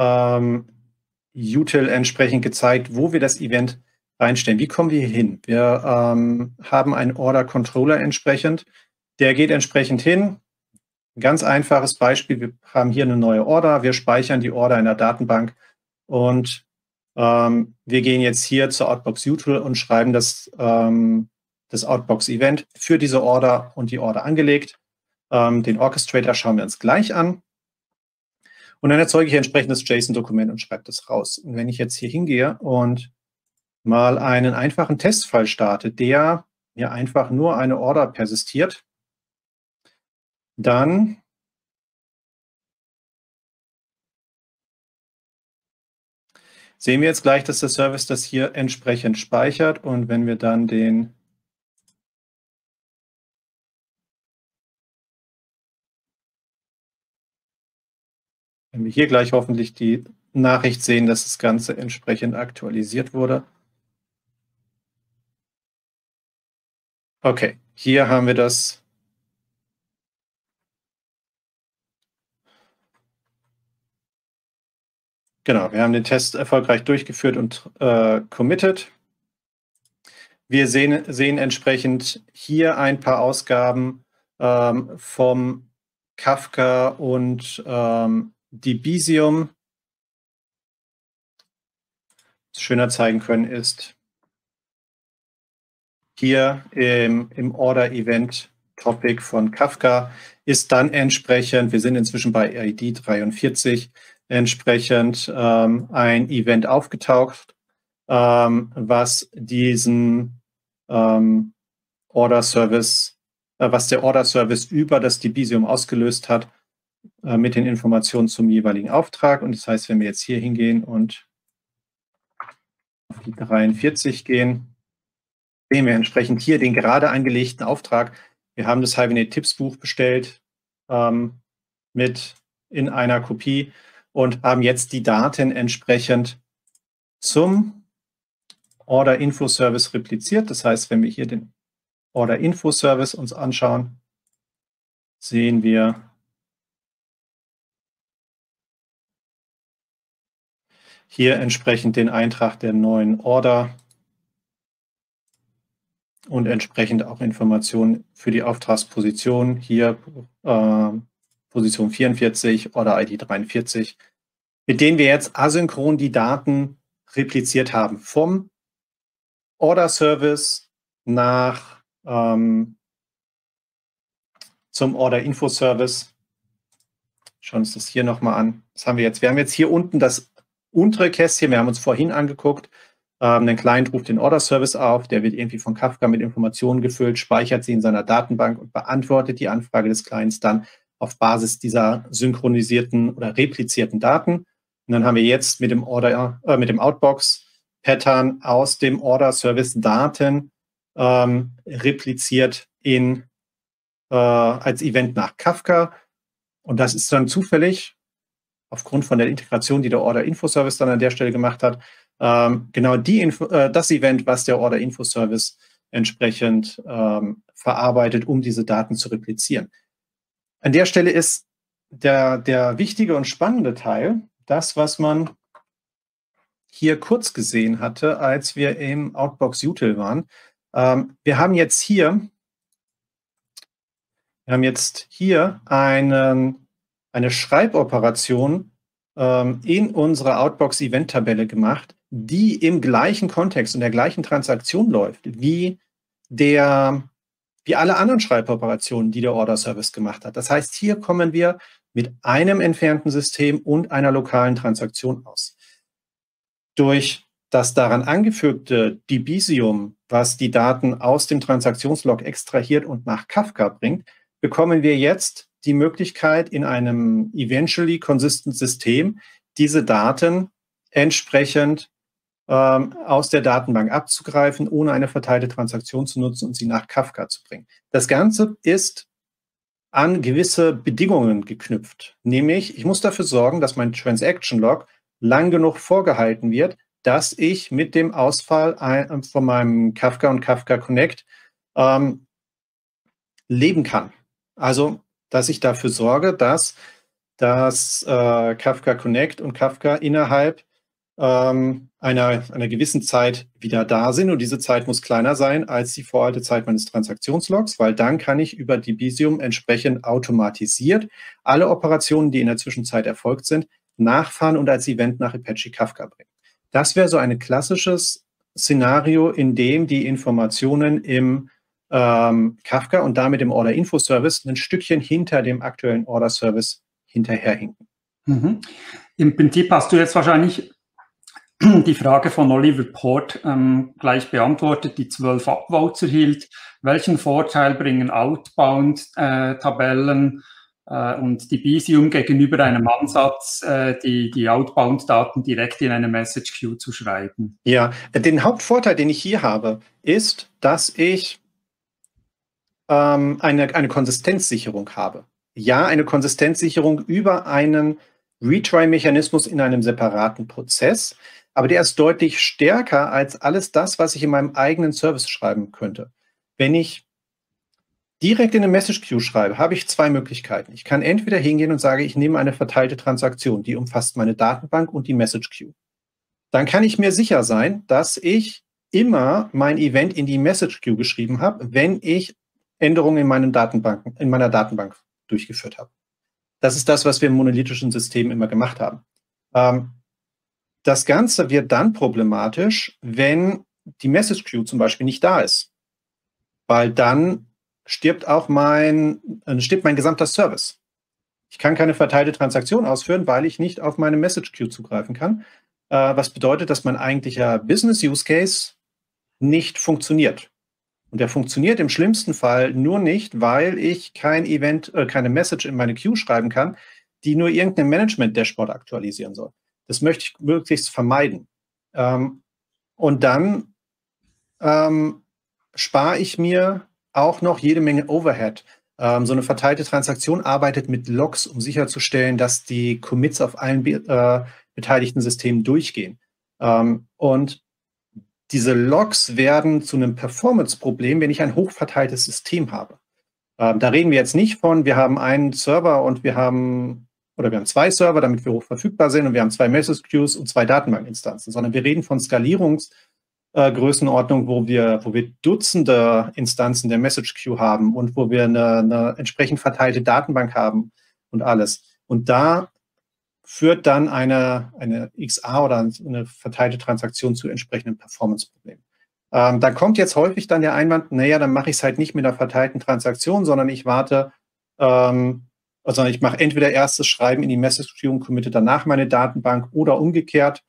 Speaker 2: Util entsprechend gezeigt, wo wir das Event reinstellen. Wie kommen wir hier hin? Wir haben einen Order Controller entsprechend. Der geht entsprechend hin. Ein ganz einfaches Beispiel. Wir haben hier eine neue Order. Wir speichern die Order in der Datenbank und wir gehen jetzt hier zur Outbox Util und schreiben das Outbox Event für diese Order und die Order angelegt. Den Orchestrator schauen wir uns gleich an. Und dann erzeuge ich ein entsprechendes JSON-Dokument und schreibe das raus. Und wenn ich jetzt hier hingehe und mal einen einfachen Testfall starte, der mir einfach nur eine Order persistiert, dann sehen wir jetzt gleich, dass der Service das hier entsprechend speichert. Und wenn wir dann wenn wir hier gleich hoffentlich die Nachricht sehen, dass das Ganze entsprechend aktualisiert wurde. Okay, hier haben wir das. Genau, wir haben den Test erfolgreich durchgeführt und committed. Wir sehen entsprechend hier ein paar Ausgaben vom Kafka und Debezium. Was schöner zeigen können ist hier im Order-Event-Topic von Kafka ist dann entsprechend, wir sind inzwischen bei ID 43, entsprechend ein Event aufgetaucht, was diesen Order-Service, was der Order-Service über das Debezium ausgelöst hat, mit den Informationen zum jeweiligen Auftrag. Und das heißt, wenn wir jetzt hier hingehen und auf die 43 gehen, sehen wir entsprechend hier den gerade angelegten Auftrag. Wir haben das Hibernate-Tipps-Buch bestellt mit in einer Kopie und haben jetzt die Daten entsprechend zum Order-Info-Service repliziert. Das heißt, wenn wir hier den Order-Info-Service uns anschauen, sehen wir hier entsprechend den Eintrag der neuen Order und entsprechend auch Informationen für die Auftragsposition. Hier Position 44 oder ID 43, mit denen wir jetzt asynchron die Daten repliziert haben vom Order-Service zum Order-Info-Service. Schauen wir uns das hier nochmal an. Was haben wir jetzt? Wir haben jetzt hier unten das untere Kästchen. Wir haben uns vorhin angeguckt. Ein Client ruft den Order-Service auf. Der wird irgendwie von Kafka mit Informationen gefüllt, speichert sie in seiner Datenbank und beantwortet die Anfrage des Clients dann auf Basis dieser synchronisierten oder replizierten Daten. Und dann haben wir jetzt mit dem Outbox-Pattern aus dem Order-Service Daten repliziert als Event nach Kafka. Und das ist dann zufällig, aufgrund von der Integration, die der Order-Info-Service dann an der Stelle gemacht hat, genau das Event, was der Order-Info-Service entsprechend verarbeitet, um diese Daten zu replizieren. An der Stelle ist der wichtige und spannende Teil, das, was man hier kurz gesehen hatte, als wir im Outbox-Util waren. Wir haben jetzt hier eine Schreiboperation in unserer Outbox-Event-Tabelle gemacht, die im gleichen Kontext und der gleichen Transaktion läuft, wie alle anderen Schreiboperationen, die der Order-Service gemacht hat. Das heißt, hier kommen wir mit einem entfernten System und einer lokalen Transaktion aus. Durch das daran angefügte Debezium, was die Daten aus dem Transaktionslog extrahiert und nach Kafka bringt, bekommen wir jetzt die Möglichkeit, in einem eventually consistent System diese Daten entsprechend aus der Datenbank abzugreifen, ohne eine verteilte Transaktion zu nutzen und sie nach Kafka zu bringen. Das Ganze ist an gewisse Bedingungen geknüpft. Nämlich, ich muss dafür sorgen, dass mein Transaction-Log lang genug vorgehalten wird, dass ich mit dem Ausfall von meinem Kafka und Kafka Connect leben kann. Also, dass ich dafür sorge, dass Kafka Connect und Kafka innerhalb einer gewissen Zeit wieder da sind. Und diese Zeit muss kleiner sein als die voralte Zeit meines Transaktionslogs, weil dann kann ich über Debezium entsprechend automatisiert alle Operationen, die in der Zwischenzeit erfolgt sind, nachfahren und als Event nach Apache Kafka bringen. Das wäre so ein klassisches Szenario, in dem die Informationen im Kafka und damit im Order-Info-Service ein Stückchen hinter dem aktuellen Order-Service hinterherhinken.
Speaker 1: Mhm. Im Prinzip hast du jetzt wahrscheinlich die Frage von Oliver Port gleich beantwortet, die 12 Upvotes erhielt. Welchen Vorteil bringen Outbound-Tabellen und Debezium gegenüber einem Ansatz, die Outbound-Daten direkt in eine Message Queue zu schreiben?
Speaker 2: Ja, den Hauptvorteil, den ich hier habe, ist, dass ich eine Konsistenzsicherung habe. Ja, eine Konsistenzsicherung über einen Retry-Mechanismus in einem separaten Prozess, aber der ist deutlich stärker als alles das, was ich in meinem eigenen Service schreiben könnte. Wenn ich direkt in eine Message Queue schreibe, habe ich zwei Möglichkeiten. Ich kann entweder hingehen und sage, ich nehme eine verteilte Transaktion, die umfasst meine Datenbank und die Message Queue. Dann kann ich mir sicher sein, dass ich immer mein Event in die Message Queue geschrieben habe, wenn ich Änderungen in meiner Datenbank durchgeführt habe. Das ist das, was wir im monolithischen System immer gemacht haben. Das Ganze wird dann problematisch, wenn die Message Queue zum Beispiel nicht da ist, weil dann stirbt mein gesamter Service. Ich kann keine verteilte Transaktion ausführen, weil ich nicht auf meine Message Queue zugreifen kann, was bedeutet, dass mein eigentlicher Business Use Case nicht funktioniert. Und der funktioniert im schlimmsten Fall nur nicht, weil ich keine Message in meine Queue schreiben kann, die nur irgendein Management-Dashboard aktualisieren soll. Das möchte ich möglichst vermeiden. Und dann spare ich mir auch noch jede Menge Overhead. So eine verteilte Transaktion arbeitet mit Logs, um sicherzustellen, dass die Commits auf allen beteiligten Systemen durchgehen. Und diese Logs werden zu einem Performance-Problem, wenn ich ein hochverteiltes System habe. Da reden wir jetzt nicht von, wir haben einen Server und wir haben zwei Server, damit wir hoch verfügbar sind, und wir haben 2 Message Queues und 2 Datenbankinstanzen, sondern wir reden von Skalierungsgrößenordnung, wo wir Dutzende Instanzen der Message Queue haben und wo wir eine entsprechend verteilte Datenbank haben und alles. Und da führt dann eine XA oder eine verteilte Transaktion zu entsprechenden Performance-Problemen. Dann kommt jetzt häufig dann der Einwand, naja, dann mache ich es halt nicht mit einer verteilten Transaktion, sondern ich warte, also ich mache entweder erst das Schreiben in die Message Queue und committe danach meine Datenbank oder umgekehrt.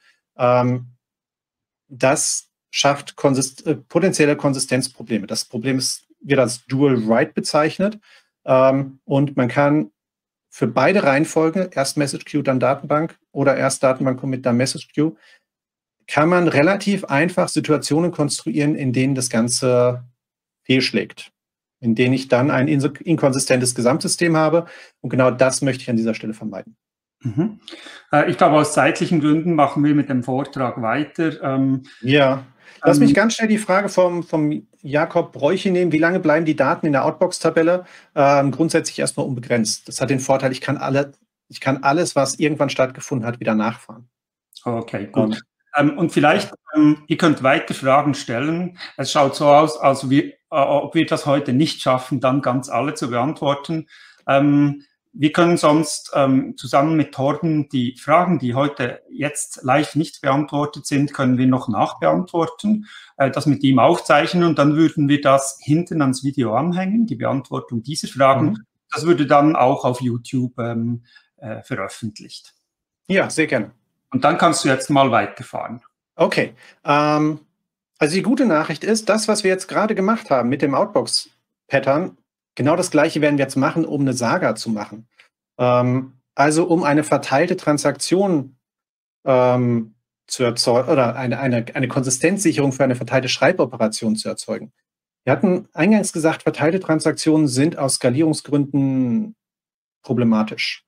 Speaker 2: Das schafft potenzielle Konsistenzprobleme. Das Problem wird als Dual Write bezeichnet, und man kann für beide Reihenfolgen, erst Message Queue, dann Datenbank oder erst Datenbank Commit, dann Message Queue, kann man relativ einfach Situationen konstruieren, in denen das Ganze fehlschlägt, in denen ich dann ein inkonsistentes Gesamtsystem habe. Und genau das möchte ich an dieser Stelle vermeiden.
Speaker 1: Mhm. Ich glaube, aus zeitlichen Gründen machen wir mit dem Vortrag weiter.
Speaker 2: Ja, lass mich ganz schnell die Frage vom Jakob Bräuche nehmen. Wie lange bleiben die Daten in der Outbox-Tabelle? Grundsätzlich erstmal unbegrenzt. Das hat den Vorteil, ich kann alles, was irgendwann stattgefunden hat, wieder nachfahren.
Speaker 1: Okay, gut. Und vielleicht, ihr könnt weiter Fragen stellen. Es schaut so aus, als ob wir das heute nicht schaffen, dann ganz alle zu beantworten. Wir können sonst zusammen mit Torben die Fragen, die heute jetzt live nicht beantwortet sind, können wir noch nachbeantworten, das mit ihm aufzeichnen und dann würden wir das hinten ans Video anhängen, die Beantwortung dieser Fragen. Das würde dann auch auf YouTube veröffentlicht.
Speaker 2: Ja, sehr gerne.
Speaker 1: Und dann kannst du jetzt mal weiterfahren.
Speaker 2: Okay. Also die gute Nachricht ist, das, was wir jetzt gerade gemacht haben mit dem Outbox-Pattern, genau das Gleiche werden wir jetzt machen, um eine Saga zu machen. Also um eine verteilte Transaktion zu erzeugen oder eine Konsistenzsicherung für eine verteilte Schreiboperation zu erzeugen. Wir hatten eingangs gesagt, verteilte Transaktionen sind aus Skalierungsgründen problematisch.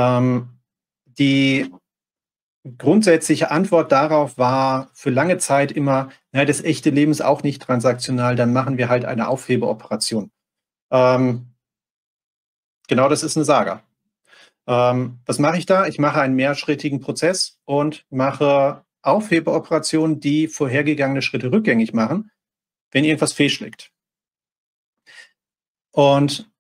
Speaker 2: Die grundsätzliche Antwort darauf war für lange Zeit immer, naja, das echte Leben ist auch nicht transaktional, dann machen wir halt eine Aufhebeoperation. Genau, das ist eine Saga. Was mache ich da? Ich mache einen mehrschrittigen Prozess und mache Aufhebeoperationen, die vorhergegangene Schritte rückgängig machen, wenn irgendwas fehlschlägt. Und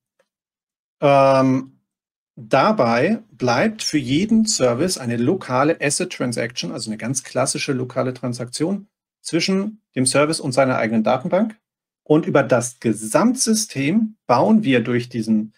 Speaker 2: dabei bleibt für jeden Service eine lokale Asset Transaction, also eine ganz klassische lokale Transaktion zwischen dem Service und seiner eigenen Datenbank. Und über das Gesamtsystem bauen wir durch diesen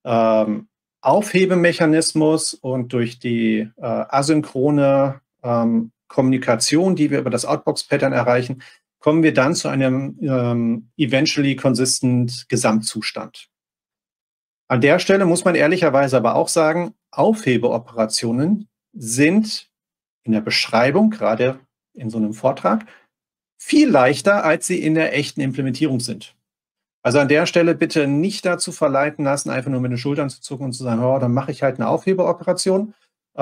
Speaker 2: Aufhebemechanismus und durch die asynchrone Kommunikation, die wir über das Outbox-Pattern erreichen, kommen wir dann zu einem eventually consistent Gesamtzustand. An der Stelle muss man ehrlicherweise aber auch sagen, Aufhebeoperationen sind in der Beschreibung, gerade in so einem Vortrag, viel leichter, als sie in der echten Implementierung sind. Also an der Stelle bitte nicht dazu verleiten lassen, einfach nur mit den Schultern zu zucken und zu sagen, oh, dann mache ich halt eine Aufhebeoperation.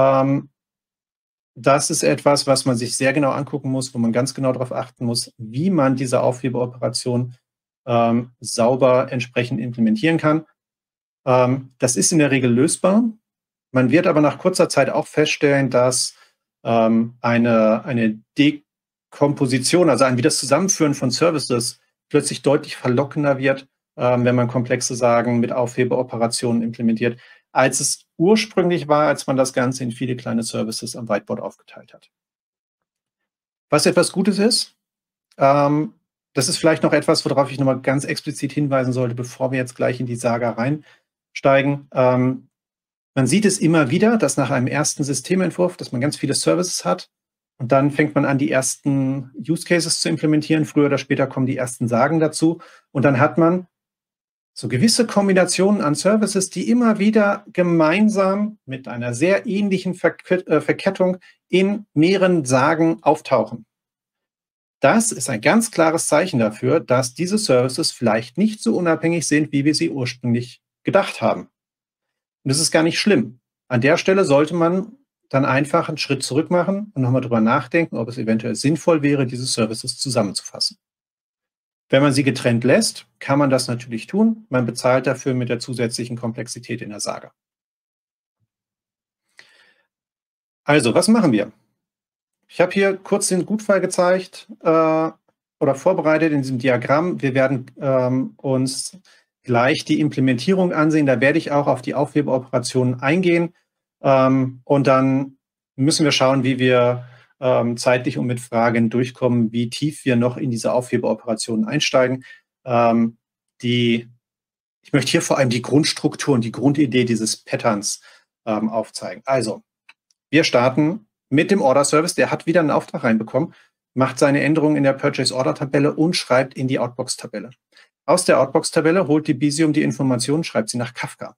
Speaker 2: Das ist etwas, was man sich sehr genau angucken muss, wo man ganz genau darauf achten muss, wie man diese Aufhebeoperation sauber entsprechend implementieren kann. Das ist in der Regel lösbar. Man wird aber nach kurzer Zeit auch feststellen, dass eine Dekomposition, also ein Wiederzusammenführen von Services plötzlich deutlich verlockender wird, wenn man komplexe Sagen mit Aufhebeoperationen implementiert, als es ursprünglich war, als man das Ganze in viele kleine Services am Whiteboard aufgeteilt hat. Was etwas Gutes ist, das ist vielleicht noch etwas, worauf ich nochmal ganz explizit hinweisen sollte, bevor wir jetzt gleich in die Saga reinsteigen. Man sieht es immer wieder, dass nach einem ersten Systementwurf, dass man ganz viele Services hat und dann fängt man an, die ersten Use Cases zu implementieren. Früher oder später kommen die ersten Sagen dazu und dann hat man so gewisse Kombinationen an Services, die immer wieder gemeinsam mit einer sehr ähnlichen Verkettung in mehreren Sagen auftauchen. Das ist ein ganz klares Zeichen dafür, dass diese Services vielleicht nicht so unabhängig sind, wie wir sie ursprünglich gedacht haben. Und das ist gar nicht schlimm. An der Stelle sollte man dann einfach einen Schritt zurück machen und nochmal drüber nachdenken, ob es eventuell sinnvoll wäre, diese Services zusammenzufassen. Wenn man sie getrennt lässt, kann man das natürlich tun. Man bezahlt dafür mit der zusätzlichen Komplexität in der Saga. Also, was machen wir? Ich habe hier kurz den Gutfall gezeigt oder vorbereitet in diesem Diagramm. Wir werden uns gleich die Implementierung ansehen. Da werde ich auch auf die Aufhebeoperationen eingehen. Und dann müssen wir schauen, wie wir zeitlich und mit Fragen durchkommen, wie tief wir noch in diese Aufhebeoperationen einsteigen. Ich möchte hier vor allem die Grundstruktur und die Grundidee dieses Patterns aufzeigen. Also, wir starten mit dem Order Service. Der hat wieder einen Auftrag reinbekommen, macht seine Änderungen in der Purchase Order Tabelle und schreibt in die Outbox Tabelle. Aus der Outbox Tabelle holt die Bisium die Informationen, schreibt sie nach Kafka.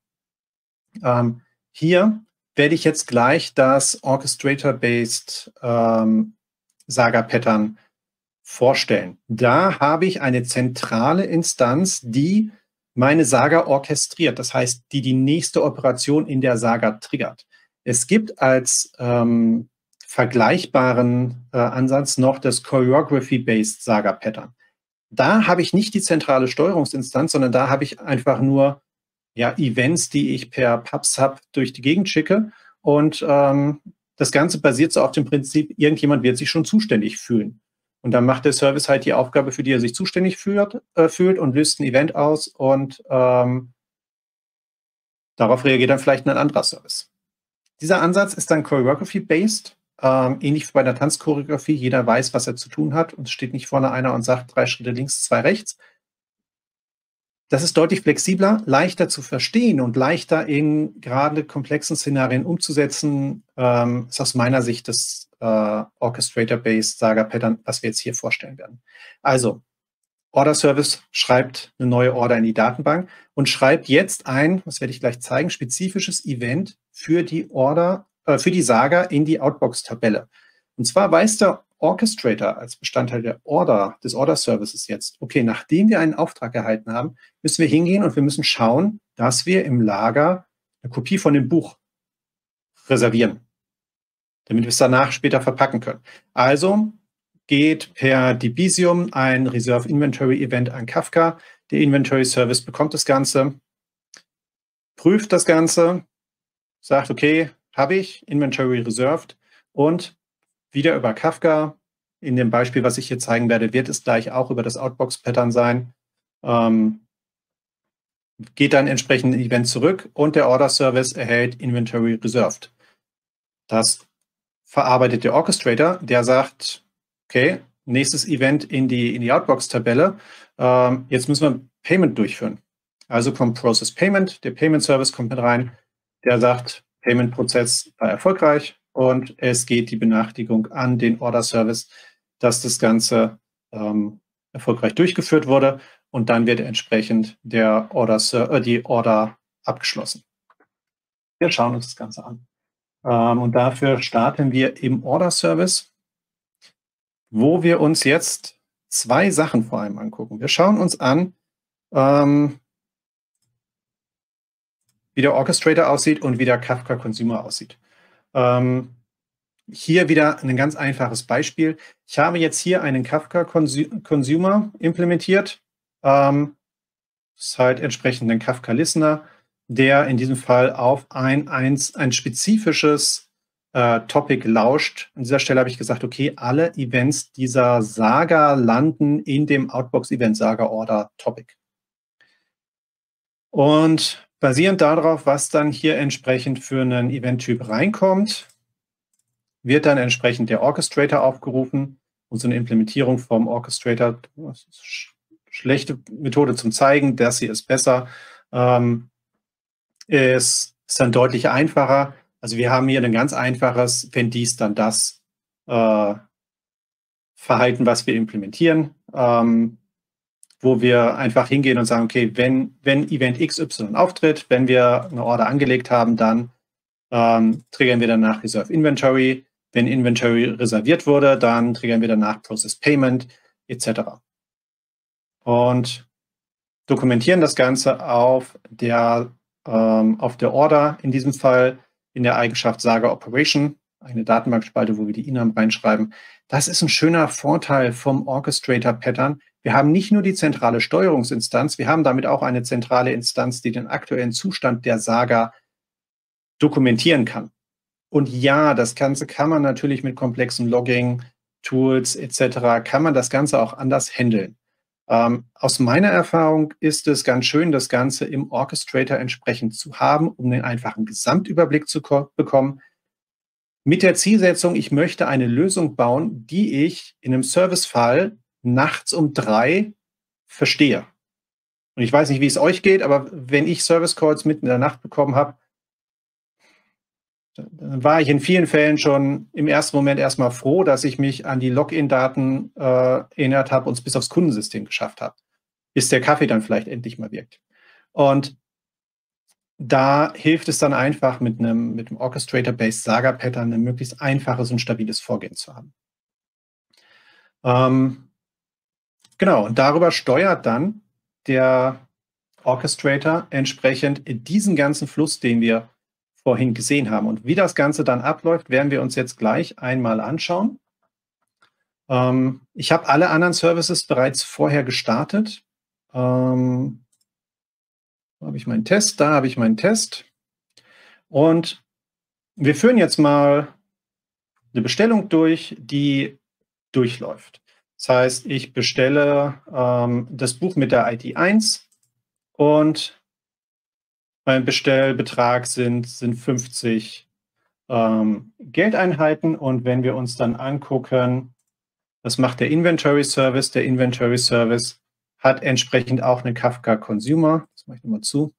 Speaker 2: Hier werde ich jetzt gleich das Orchestrator-Based Saga-Pattern vorstellen. Da habe ich eine zentrale Instanz, die meine Saga orchestriert. Das heißt, die nächste Operation in der Saga triggert. Es gibt als vergleichbaren Ansatz noch das Choreography-Based Saga-Pattern. Da habe ich nicht die zentrale Steuerungsinstanz, sondern da habe ich einfach nur Events, die ich per PubSub durch die Gegend schicke. Und das Ganze basiert so auf dem Prinzip, irgendjemand wird sich schon zuständig fühlen. Und dann macht der Service halt die Aufgabe, für die er sich zuständig fühlt und löst ein Event aus. Und darauf reagiert dann vielleicht ein anderer Service. Dieser Ansatz ist dann Choreography-based, ähnlich wie bei der Tanzchoreografie. Jeder weiß, was er zu tun hat und steht nicht vorne einer und sagt 3 Schritte links, 2 rechts. Das ist deutlich flexibler, leichter zu verstehen und leichter in gerade komplexen Szenarien umzusetzen, ist aus meiner Sicht das Orchestrator-Based Saga-Pattern, was wir jetzt hier vorstellen werden. Also, Order Service schreibt eine neue Order in die Datenbank und schreibt jetzt ein, das werde ich gleich zeigen, spezifisches Event für die Order, für die Saga in die Outbox-Tabelle. Und zwar weiß der Orchestrator als Bestandteil des Order Services jetzt, okay, nachdem wir einen Auftrag erhalten haben, müssen wir hingehen und wir müssen schauen, dass wir im Lager eine Kopie von dem Buch reservieren, damit wir es danach später verpacken können. Also geht per Debezium ein Reserve Inventory Event an Kafka. Der Inventory Service bekommt das Ganze, prüft das Ganze, sagt, okay, habe ich Inventory reserved und wieder über Kafka. In dem Beispiel, was ich hier zeigen werde, wird es gleich auch über das Outbox-Pattern sein. Geht dann entsprechend ein Event zurück und der Order-Service erhält Inventory Reserved. Das verarbeitet der Orchestrator, der sagt, okay, nächstes Event in die Outbox-Tabelle. Jetzt müssen wir Payment durchführen. Also kommt Process Payment, der Payment-Service kommt mit rein, der sagt, Payment-Prozess war erfolgreich. Und es geht die Benachrichtigung an den Order-Service, dass das Ganze erfolgreich durchgeführt wurde. Und dann wird entsprechend die Order abgeschlossen. Wir schauen uns das Ganze an. Und dafür starten wir im Order-Service, wo wir uns jetzt 2 Sachen vor allem angucken. Wir schauen uns an, wie der Orchestrator aussieht und wie der Kafka Consumer aussieht. Hier wieder ein ganz einfaches Beispiel. Ich habe jetzt hier einen Kafka Consumer implementiert. Das ist halt entsprechend ein Kafka Listener, der in diesem Fall auf ein spezifisches Topic lauscht. An dieser Stelle habe ich gesagt, okay, alle Events dieser Saga landen in dem Outbox-Event Saga Order Topic. Und basierend darauf, was dann hier entsprechend für einen Event-Typ reinkommt, wird dann entsprechend der Orchestrator aufgerufen und so eine Implementierung vom Orchestrator, das ist eine schlechte Methode zum Zeigen, das hier ist besser, ist dann deutlich einfacher. Also wir haben hier ein ganz einfaches, wenn dies, dann das Verhalten, was wir implementieren, wo wir einfach hingehen und sagen, okay, wenn Event XY auftritt, wenn wir eine Order angelegt haben, dann triggern wir danach Reserve Inventory. Wenn Inventory reserviert wurde, dann triggern wir danach Process Payment etc. Und dokumentieren das Ganze auf der Order, in diesem Fall in der Eigenschaft Saga Operation, eine Datenbankspalte, wo wir die INAM reinschreiben. Das ist ein schöner Vorteil vom Orchestrator-Pattern. Wir haben nicht nur die zentrale Steuerungsinstanz, wir haben damit auch eine zentrale Instanz, die den aktuellen Zustand der Saga dokumentieren kann. Und ja, das Ganze kann man natürlich mit komplexen Logging, Tools etc., kann man das Ganze auch anders handeln. Aus meiner Erfahrung ist es ganz schön, das Ganze im Orchestrator entsprechend zu haben, um einen einfachen Gesamtüberblick zu bekommen. mit der Zielsetzung, ich möchte eine Lösung bauen, die ich in einem Servicefall nachts um 3 verstehe. Und ich weiß nicht, wie es euch geht, aber wenn ich Service Calls mitten in der Nacht bekommen habe, dann war ich in vielen Fällen schon im ersten Moment erstmal froh, dass ich mich an die Login-Daten erinnert habe und es bis aufs Kundensystem geschafft habe, bis der Kaffee dann vielleicht endlich mal wirkt. Und da hilft es dann einfach, mit einem Orchestrator-Based Saga-Pattern ein möglichst einfaches und stabiles Vorgehen zu haben. Genau, und darüber steuert dann der Orchestrator entsprechend diesen ganzen Fluss, den wir vorhin gesehen haben. Und wie das Ganze dann abläuft, werden wir uns jetzt gleich einmal anschauen. Ich habe alle anderen Services bereits vorher gestartet. Da habe ich meinen Test, da habe ich meinen Test. Und wir führen jetzt mal eine Bestellung durch, die durchläuft. Das heißt, ich bestelle das Buch mit der ID 1 und mein Bestellbetrag sind 50 Geldeinheiten. Und wenn wir uns dann angucken, was macht der Inventory Service? Der Inventory Service hat entsprechend auch eine Kafka Consumer. Das mache ich nochmal zu.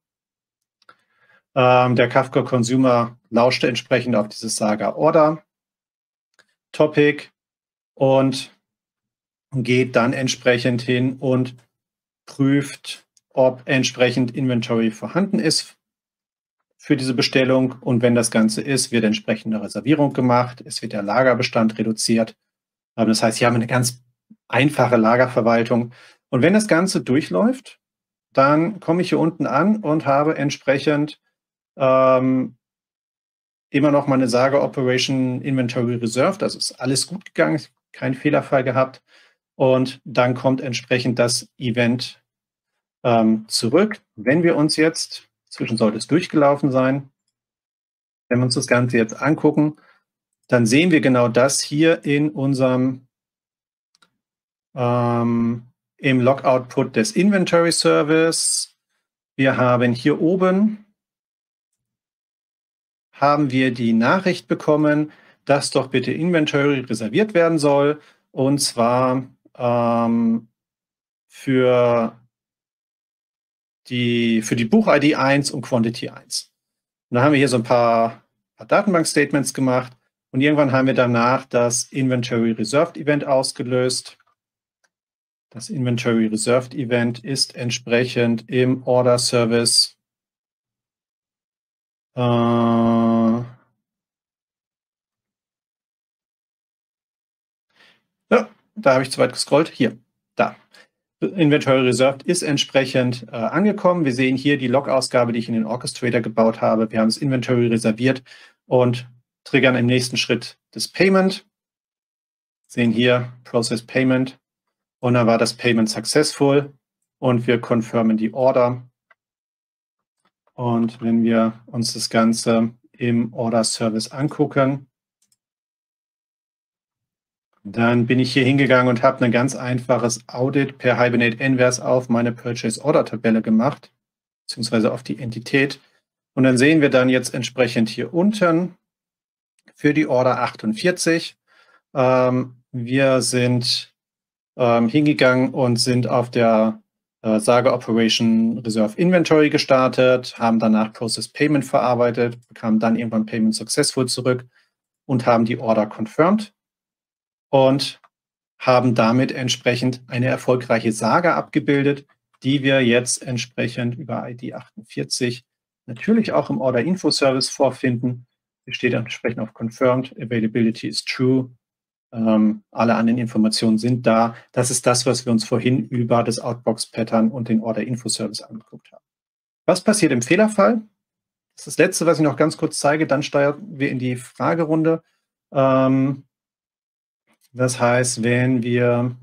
Speaker 2: Der Kafka Consumer lauschte entsprechend auf dieses Saga Order Topic und geht dann entsprechend hin und prüft, ob entsprechend Inventory vorhanden ist für diese Bestellung. Und wenn das Ganze ist, wird entsprechende Reservierung gemacht. Es wird der Lagerbestand reduziert. Das heißt, hier haben wir eine ganz einfache Lagerverwaltung. Und wenn das Ganze durchläuft, dann komme ich hier unten an und habe entsprechend immer noch meine Saga Operation Inventory Reserved. Also ist alles gut gegangen, kein Fehlerfall gehabt. Und dann kommt entsprechend das Event zurück. Wenn wir uns jetzt, inzwischen sollte es durchgelaufen sein, wenn wir uns das Ganze jetzt angucken, dann sehen wir genau das hier in unserem im Log-Output des Inventory Service. Wir haben hier oben haben wir die Nachricht bekommen, dass doch bitte Inventory reserviert werden soll, und zwar für die Buch-ID 1 und Quantity 1. Und dann haben wir hier so ein paar Datenbank-Statements gemacht und irgendwann haben wir danach das Inventory Reserved Event ausgelöst. Das Inventory Reserved Event ist entsprechend im Order Service ja, da habe ich zu weit gescrollt. Hier, da. Inventory Reserved ist entsprechend angekommen. Wir sehen hier die Log-Ausgabe, die ich in den Orchestrator gebaut habe. Wir haben das Inventory reserviert und triggern im nächsten Schritt das Payment. Sehen hier Process Payment und dann war das Payment successful und wir confirmen die Order. Und wenn wir uns das Ganze im Order Service angucken, dann bin ich hier hingegangen und habe ein ganz einfaches Audit per Hibernate Inverse auf meine Purchase Order Tabelle gemacht, beziehungsweise auf die Entität. Und dann sehen wir dann jetzt entsprechend hier unten für die Order 48. Wir sind hingegangen und sind auf der Saga Operation Reserve Inventory gestartet, haben danach Process Payment verarbeitet, bekamen dann irgendwann Payment Successful zurück und haben die Order confirmed und haben damit entsprechend eine erfolgreiche Saga abgebildet, die wir jetzt entsprechend über ID 48 natürlich auch im Order Info Service vorfinden. Hier steht entsprechend auf Confirmed, Availability is true. Alle anderen Informationen sind da. Das ist das, was wir uns vorhin über das Outbox-Pattern und den Order-Info-Service angeguckt haben. Was passiert im Fehlerfall? Das ist das Letzte, was ich noch ganz kurz zeige. Dann steuern wir in die Fragerunde. Das heißt, wenn wir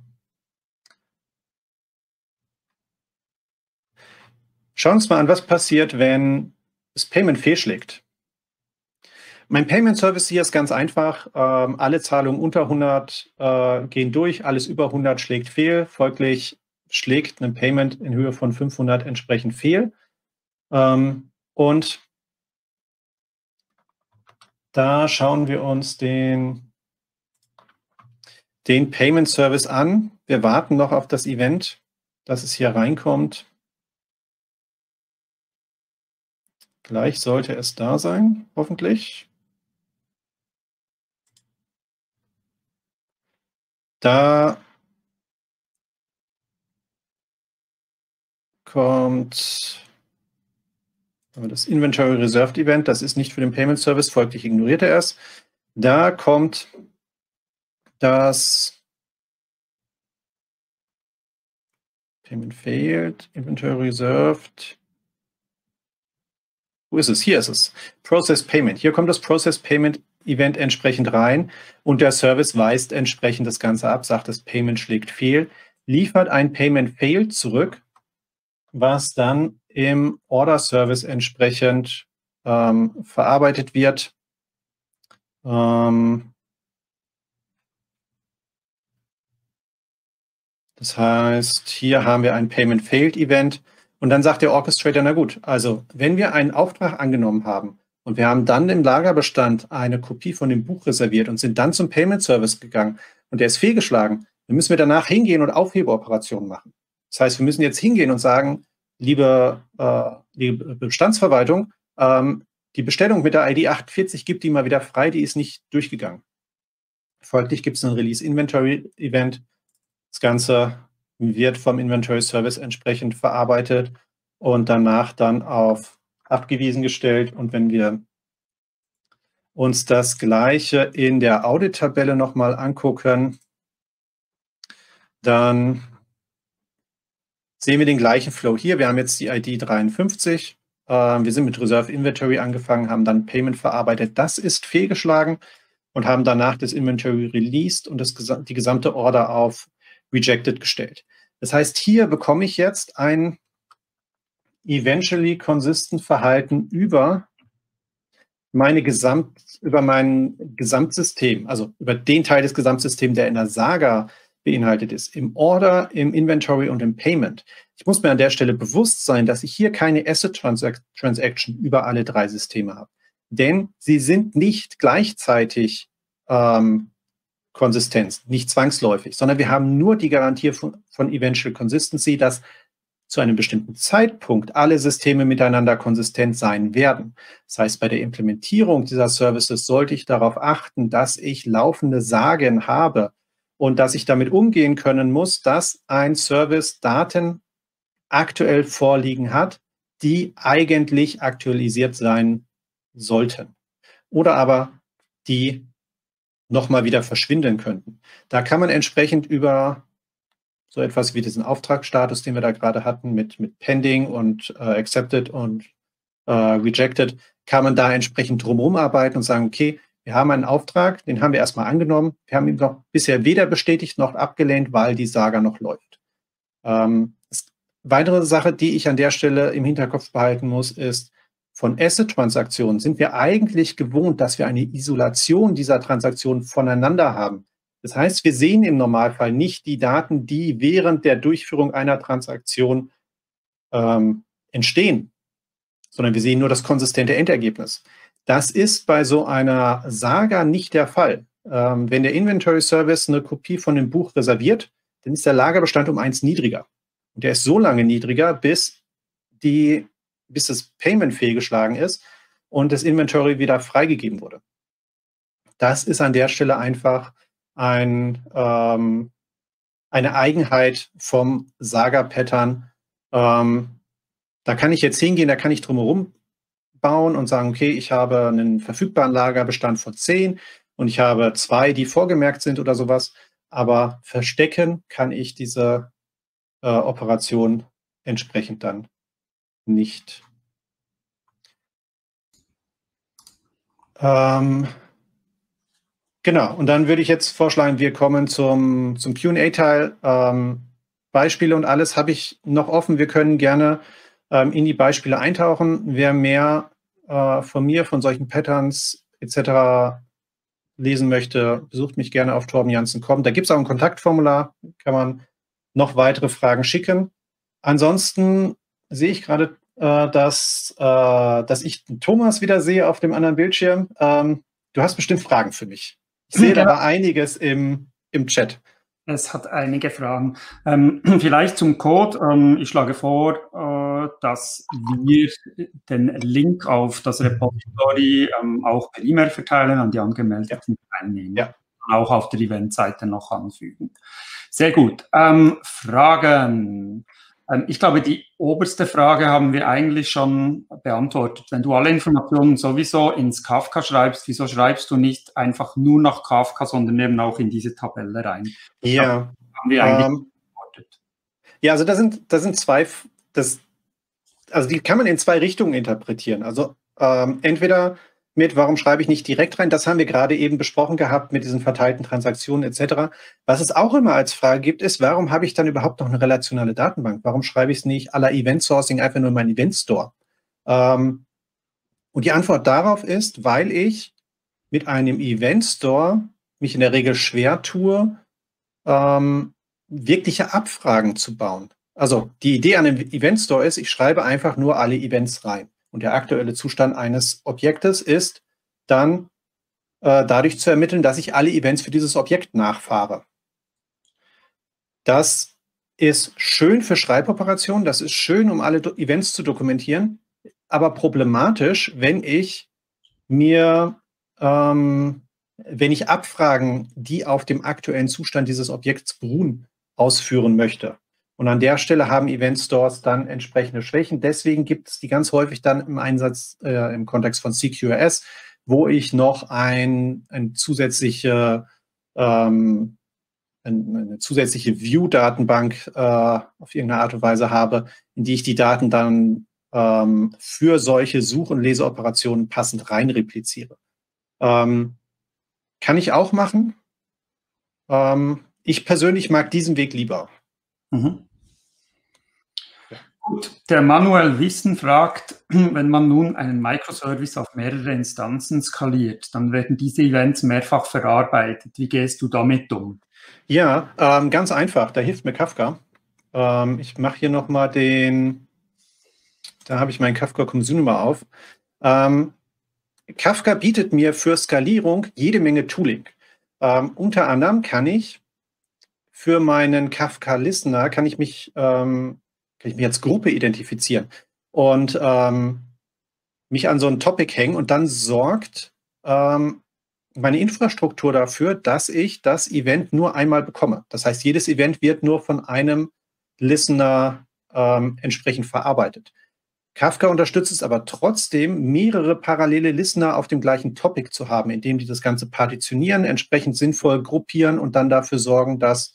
Speaker 2: schauen uns mal an, was passiert, wenn das Payment fehlschlägt. Mein Payment Service hier ist ganz einfach. Alle Zahlungen unter 100 gehen durch, alles über 100 schlägt fehl. Folglich schlägt ein Payment in Höhe von 500 entsprechend fehl. Und Da schauen wir uns den Payment Service an. Wir warten noch auf das Event, dass es hier reinkommt. Gleich sollte es da sein, hoffentlich. Da kommt das Inventory Reserved Event. Das ist nicht für den Payment Service, folglich ignoriert er es. Da kommt das Payment Failed, Inventory Reserved. Wo ist es? Hier ist es. Process Payment. Hier kommt das Process Payment Event entsprechend rein und der Service weist entsprechend das Ganze ab, sagt, das Payment schlägt fehl, liefert ein Payment Failed zurück, was dann im Order Service entsprechend verarbeitet wird. Das heißt, hier haben wir ein Payment Failed Event und dann sagt der Orchestrator, na gut, also wenn wir einen Auftrag angenommen haben und wir haben dann im Lagerbestand eine Kopie von dem Buch reserviert und sind dann zum Payment Service gegangen und der ist fehlgeschlagen, dann müssen wir danach hingehen und Aufhebeoperationen machen. Das heißt, wir müssen jetzt hingehen und sagen, liebe Bestandsverwaltung, die Bestellung mit der ID 48 gibt die mal wieder frei, die ist nicht durchgegangen. Folglich gibt es ein Release Inventory Event. Das Ganze wird vom Inventory Service entsprechend verarbeitet und danach dann auf abgewiesen gestellt. Und wenn wir uns das Gleiche in der Audit-Tabelle nochmal angucken, dann sehen wir den gleichen Flow hier. Wir haben jetzt die ID 53. Wir sind mit Reserve Inventory angefangen, haben dann Payment verarbeitet. Das ist fehlgeschlagen und haben danach das Inventory released und die gesamte Order auf Rejected gestellt. Das heißt, hier bekomme ich jetzt ein eventually consistent Verhalten über mein Gesamtsystem, also über den Teil des Gesamtsystems, der in der Saga beinhaltet ist, im Order, im Inventory und im Payment. Ich muss mir an der Stelle bewusst sein, dass ich hier keine Asset Transaction über alle drei Systeme habe. Denn sie sind nicht gleichzeitig konsistent, nicht zwangsläufig, sondern wir haben nur die Garantie von Eventual Consistency, dass zu einem bestimmten Zeitpunkt alle Systeme miteinander konsistent sein werden. Das heißt, bei der Implementierung dieser Services sollte ich darauf achten, dass ich laufende Sagen habe und dass ich damit umgehen können muss, dass ein Service Daten aktuell vorliegen hat, die eigentlich aktualisiert sein sollten. Oder aber die nochmal wieder verschwinden könnten. Da kann man entsprechend über so etwas wie diesen Auftragsstatus, den wir da gerade hatten, mit Pending und Accepted und Rejected, kann man da entsprechend drumherum arbeiten und sagen, okay, wir haben einen Auftrag, den haben wir erstmal angenommen, wir haben ihn noch bisher weder bestätigt noch abgelehnt, weil die Saga noch läuft. Weitere Sache, die ich an der Stelle im Hinterkopf behalten muss, ist, von Asset-Transaktionen sind wir eigentlich gewohnt, dass wir eine Isolation dieser Transaktionen voneinander haben. Das heißt, wir sehen im Normalfall nicht die Daten, die während der Durchführung einer Transaktion entstehen, sondern wir sehen nur das konsistente Endergebnis. Das ist bei so einer Saga nicht der Fall. Wenn der Inventory Service eine Kopie von dem Buch reserviert, dann ist der Lagerbestand um 1 niedriger. Und der ist so lange niedriger, bis das Payment fehlgeschlagen ist und das Inventory wieder freigegeben wurde. Das ist an der Stelle einfach eine Eigenheit vom Saga-Pattern. Da kann ich jetzt hingehen, da kann ich drumherum bauen und sagen, okay, ich habe einen verfügbaren Lagerbestand von 10 und ich habe 2, die vorgemerkt sind oder sowas. Aber verstecken kann ich diese Operation entsprechend dann nicht. Genau, und dann würde ich jetzt vorschlagen, wir kommen zum Q&A-Teil. Beispiele und alles habe ich noch offen. Wir können gerne in die Beispiele eintauchen. Wer mehr von mir, von solchen Patterns etc. lesen möchte, besucht mich gerne auf torbenjansen.com. Da gibt es auch ein Kontaktformular, kann man noch weitere Fragen schicken. Ansonsten sehe ich gerade, dass ich Thomas wieder sehe auf dem anderen Bildschirm. Du hast bestimmt Fragen für mich. Ich sehe da aber einiges im Chat.
Speaker 1: Es hat einige Fragen. Vielleicht zum Code. Ich schlage vor, dass wir den Link auf das Repository auch per E-Mail verteilen an die angemeldeten Teilnehmer.
Speaker 2: Ja.
Speaker 1: Auch auf der Eventseite noch anfügen. Sehr gut. Fragen. Ich glaube, die oberste Frage haben wir eigentlich schon beantwortet. Wenn du alle Informationen sowieso ins Kafka schreibst, wieso schreibst du nicht einfach nur nach Kafka, sondern eben auch in diese Tabelle rein?
Speaker 2: Ja.
Speaker 1: Haben wir eigentlich beantwortet.
Speaker 2: Ja, also da sind zwei, also die kann man in zwei Richtungen interpretieren. Also entweder mit, warum schreibe ich nicht direkt rein? Das haben wir gerade eben besprochen gehabt mit diesen verteilten Transaktionen etc. Was es auch immer als Frage gibt, ist, warum habe ich dann überhaupt noch eine relationale Datenbank? Warum schreibe ich es nicht à la Event Sourcing einfach nur in meinen Event Store? Und die Antwort darauf ist, weil ich mit einem Event Store mich in der Regel schwer tue, wirkliche Abfragen zu bauen. Also die Idee an einem Event Store ist, ich schreibe einfach nur alle Events rein. Und der aktuelle Zustand eines Objektes ist dann dadurch zu ermitteln, dass ich alle Events für dieses Objekt nachfahre. Das ist schön für Schreiboperationen, das ist schön, um alle Events zu dokumentieren, aber problematisch, wenn ich Abfragen, die auf dem aktuellen Zustand dieses Objekts beruhen, ausführen möchte. Und an der Stelle haben Event Stores dann entsprechende Schwächen. Deswegen gibt es die ganz häufig dann im Einsatz im Kontext von CQRS, wo ich noch eine zusätzliche View-Datenbank auf irgendeine Art und Weise habe, in die ich die Daten dann für solche Such- und Leseoperationen passend rein repliziere. Kann ich auch machen. Ich persönlich mag diesen Weg lieber.
Speaker 1: Mhm. Gut, der Manuel Wissen fragt, wenn man nun einen Microservice auf mehrere Instanzen skaliert, dann werden diese Events mehrfach verarbeitet. Wie gehst du damit um?
Speaker 2: Ja, ganz einfach. Da hilft mir Kafka. Ich mache hier nochmal da habe ich meinen Kafka Consumer auf. Kafka bietet mir für Skalierung jede Menge Tooling. Unter anderem kann ich für meinen Kafka Listener, kann ich mich als Gruppe identifizieren und mich an so ein Topic hängen, und dann sorgt meine Infrastruktur dafür, dass ich das Event nur einmal bekomme. Das heißt, jedes Event wird nur von einem Listener entsprechend verarbeitet. Kafka unterstützt es aber trotzdem, mehrere parallele Listener auf dem gleichen Topic zu haben, indem die das Ganze partitionieren, entsprechend sinnvoll gruppieren und dann dafür sorgen, dass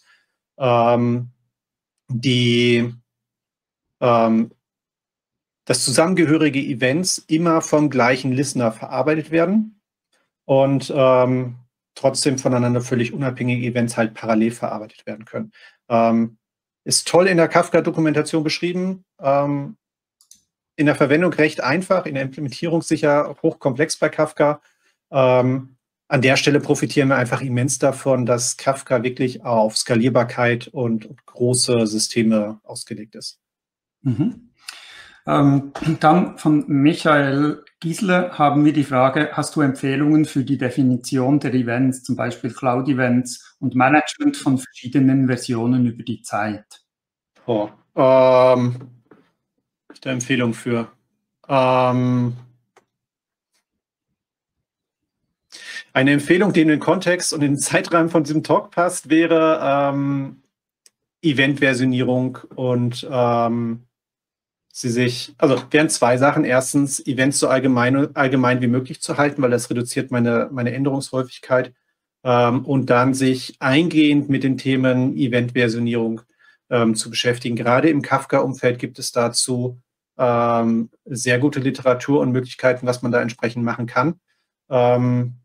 Speaker 2: dass zusammengehörige Events immer vom gleichen Listener verarbeitet werden und trotzdem voneinander völlig unabhängige Events halt parallel verarbeitet werden können. Ist toll in der Kafka-Dokumentation beschrieben, in der Verwendung recht einfach, in der Implementierung sicher hochkomplex bei Kafka. An der Stelle profitieren wir einfach immens davon, dass Kafka wirklich auf Skalierbarkeit und große Systeme ausgelegt ist.
Speaker 1: Mhm. Dann von Michael Giesler haben wir die Frage, hast du Empfehlungen für die Definition der Events, zum Beispiel Cloud-Events und Management von verschiedenen Versionen über die Zeit?
Speaker 2: Da Empfehlung für. Eine Empfehlung, die in den Kontext und in den Zeitrahmen von diesem Talk passt, wäre Event-Versionierung und wären zwei Sachen. Erstens, Events so allgemein wie möglich zu halten, weil das reduziert meine Änderungshäufigkeit. Und dann sich eingehend mit den Themen Event-Versionierung zu beschäftigen. Gerade im Kafka-Umfeld gibt es dazu sehr gute Literatur und Möglichkeiten, was man da entsprechend machen kann. Da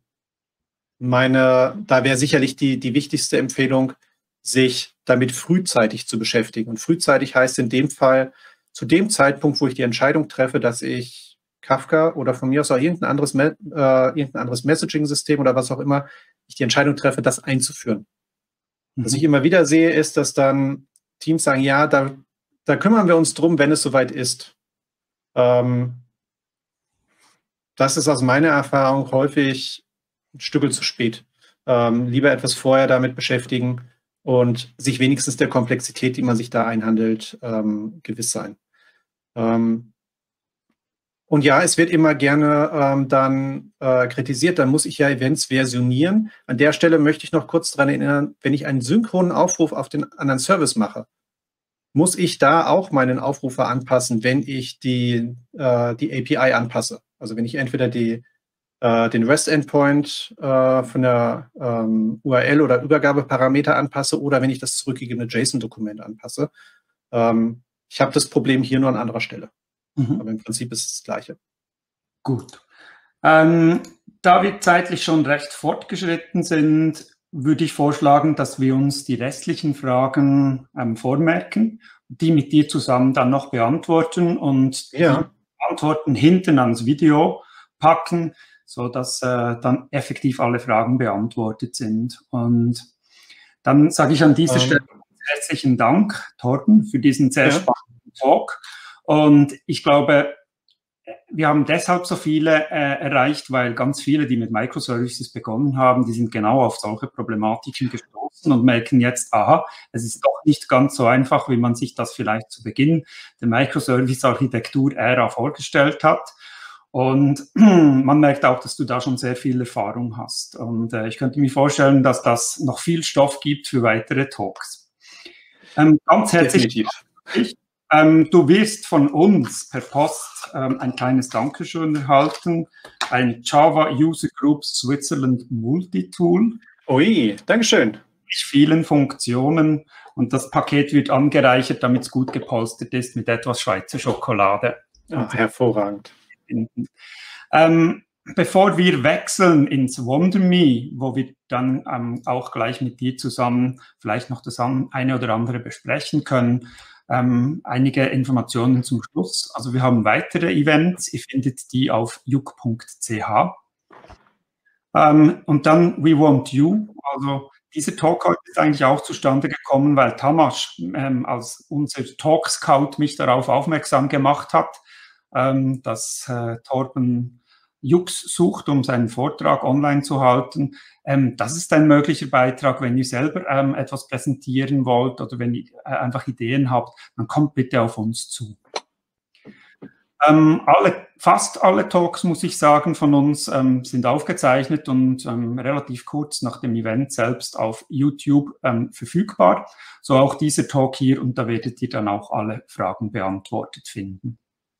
Speaker 2: wäre sicherlich die wichtigste Empfehlung, sich damit frühzeitig zu beschäftigen. Und frühzeitig heißt in dem Fall, zu dem Zeitpunkt, wo ich die Entscheidung treffe, dass ich Kafka oder von mir aus auch irgendein anderes Messaging-System oder was auch immer, ich die Entscheidung treffe, das einzuführen. Mhm. Was ich immer wieder sehe, ist, dass dann Teams sagen, ja, da kümmern wir uns drum, wenn es soweit ist. Das ist aus meiner Erfahrung häufig ein Stück zu spät. Lieber etwas vorher damit beschäftigen und sich wenigstens der Komplexität, die man sich da einhandelt, gewiss sein. Und ja, es wird immer gerne dann kritisiert, dann muss ich ja Events versionieren. An der Stelle möchte ich noch kurz daran erinnern, wenn ich einen synchronen Aufruf auf den anderen Service mache, muss ich da auch meinen Aufrufer anpassen, wenn ich die API anpasse. Also wenn ich entweder den REST-Endpoint von der URL oder Übergabeparameter anpasse oder wenn ich das zurückgegebene JSON-Dokument anpasse. Ich habe das Problem hier nur an anderer Stelle. Aber im Prinzip ist es das Gleiche.
Speaker 1: Gut. Da wir zeitlich schon recht fortgeschritten sind, würde ich vorschlagen, dass wir uns die restlichen Fragen vormerken, die mit dir zusammen dann noch beantworten und die Antworten hinten ans Video packen, sodass dann effektiv alle Fragen beantwortet sind. Und dann sage ich an dieser Stelle herzlichen Dank, Torben, für diesen sehr spannenden Talk. Und ich glaube, wir haben deshalb so viele erreicht, weil ganz viele, die mit Microservices begonnen haben, die sind genau auf solche Problematiken gestoßen und merken jetzt, aha, es ist doch nicht ganz so einfach, wie man sich das vielleicht zu Beginn der Microservice-Architektur-Ära vorgestellt hat. Und man merkt auch, dass du da schon sehr viel Erfahrung hast. Und ich könnte mir vorstellen, dass das noch viel Stoff gibt für weitere Talks. Ganz herzlich Dank. Du wirst von uns per Post ein kleines Dankeschön erhalten, ein Java User Groups Switzerland Multitool.
Speaker 2: Ui, Dankeschön.
Speaker 1: Mit vielen Funktionen und das Paket wird angereichert, damit es gut gepolstert ist mit etwas Schweizer Schokolade.
Speaker 2: Ach, hervorragend.
Speaker 1: Bevor wir wechseln ins WonderMe, wo wir dann auch gleich mit dir zusammen vielleicht noch das eine oder andere besprechen können, einige Informationen zum Schluss. Also wir haben weitere Events, ihr findet die auf juk.ch. Und dann We Want You, also dieser Talk heute ist eigentlich auch zustande gekommen, weil Tamas als unser Talk-Scout mich darauf aufmerksam gemacht hat, dass Torben Jux sucht, um seinen Vortrag online zu halten. Das ist ein möglicher Beitrag, wenn ihr selber etwas präsentieren wollt oder wenn ihr einfach Ideen habt, dann kommt bitte auf uns zu. Fast alle Talks, muss ich sagen, von uns sind aufgezeichnet und relativ kurz nach dem Event selbst auf YouTube verfügbar. So auch dieser Talk hier und da werdet ihr dann auch alle Fragen beantwortet finden.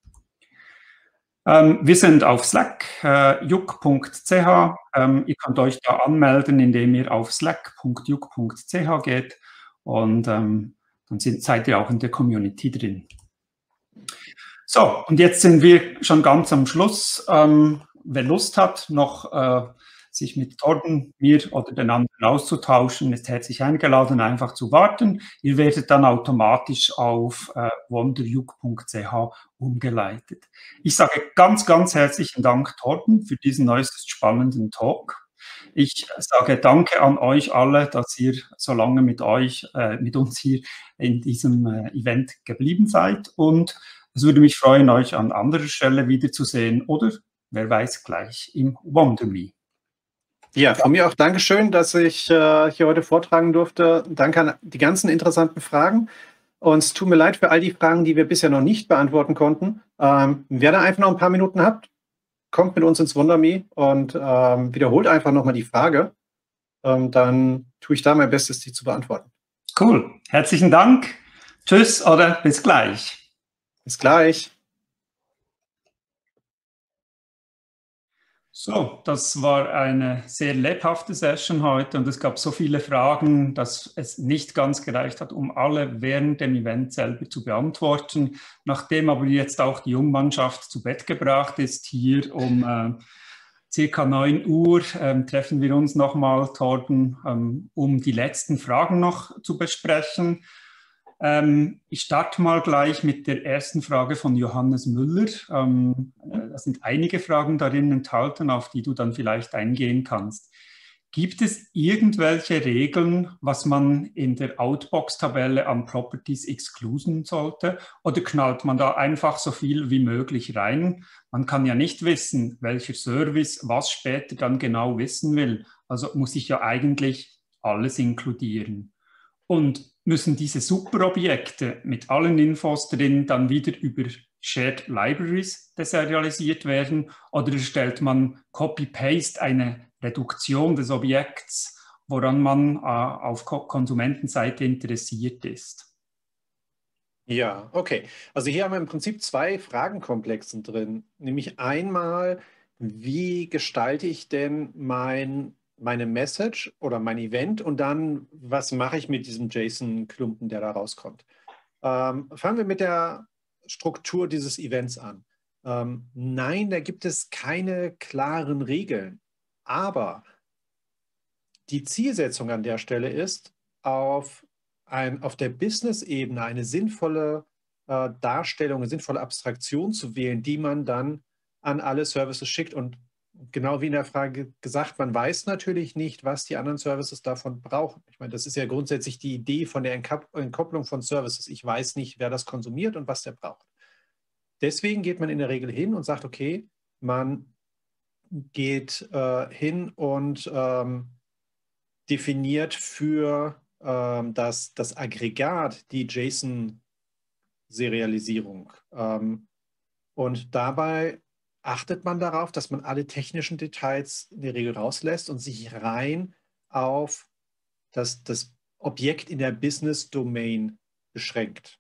Speaker 1: Wir sind auf Slack, juk.ch. Ihr könnt euch da anmelden, indem ihr auf slack.juk.ch geht und dann seid ihr auch in der Community drin. So, und jetzt sind wir schon ganz am Schluss. Wer Lust hat, noch sich mit Torben, mir oder den anderen auszutauschen, ist herzlich eingeladen, einfach zu warten. Ihr werdet dann automatisch auf wonderjuk.ch umgeleitet. Ich sage ganz, ganz herzlichen Dank, Torben, für diesen äußerst spannenden Talk. Ich sage danke an euch alle, dass ihr so lange mit uns hier in diesem Event geblieben seid. Und es würde mich freuen, euch an anderer Stelle wiederzusehen oder, wer weiß, gleich im WonderMe.
Speaker 2: Ja, von mir auch Dankeschön, dass ich hier heute vortragen durfte. Danke an die ganzen interessanten Fragen. Und es tut mir leid für all die Fragen, die wir bisher noch nicht beantworten konnten. Wer da einfach noch ein paar Minuten habt, kommt mit uns ins WonderMe und wiederholt einfach nochmal die Frage. Dann tue ich da mein Bestes, die zu beantworten.
Speaker 1: Cool. Herzlichen Dank. Tschüss oder bis gleich.
Speaker 2: Bis gleich.
Speaker 1: So, das war eine sehr lebhafte Session heute und es gab so viele Fragen, dass es nicht ganz gereicht hat, um alle während dem Event selber zu beantworten. Nachdem aber jetzt auch die Jungmannschaft zu Bett gebracht ist, hier um circa 9 Uhr, treffen wir uns nochmal, Torben, um die letzten Fragen noch zu besprechen. Ich starte mal gleich mit der ersten Frage von Johannes Müller. Da sind einige Fragen darin enthalten, auf die du dann vielleicht eingehen kannst. Gibt es irgendwelche Regeln, was man in der Outbox-Tabelle an Properties exclusen sollte? Oder knallt man da einfach so viel wie möglich rein? Man kann ja nicht wissen, welcher Service was später dann genau wissen will. Also muss ich ja eigentlich alles inkludieren. Und müssen diese Superobjekte mit allen Infos drin dann wieder über Shared Libraries deserialisiert werden? Oder stellt man Copy-Paste eine Reduktion des Objekts, woran man auf Konsumentenseite interessiert ist?
Speaker 2: Ja, okay. Also hier haben wir im Prinzip zwei Fragenkomplexen drin. Nämlich einmal, wie gestalte ich denn meine Message oder mein Event und dann, was mache ich mit diesem JSON-Klumpen, der da rauskommt? Fangen wir mit der Struktur dieses Events an. Nein, da gibt es keine klaren Regeln. Aber die Zielsetzung an der Stelle ist, auf der Business-Ebene eine sinnvolle Darstellung, eine sinnvolle Abstraktion zu wählen, die man dann an alle Services schickt. Und genau wie in der Frage gesagt, man weiß natürlich nicht, was die anderen Services davon brauchen. Ich meine, das ist ja grundsätzlich die Idee von der Entkopplung von Services. Ich weiß nicht, wer das konsumiert und was der braucht. Deswegen geht man in der Regel hin und sagt, okay, man geht hin und definiert für das Aggregat die JSON-Serialisierung. Und dabei achtet man darauf, dass man alle technischen Details in der Regel rauslässt und sich rein auf das Objekt in der Business-Domain beschränkt.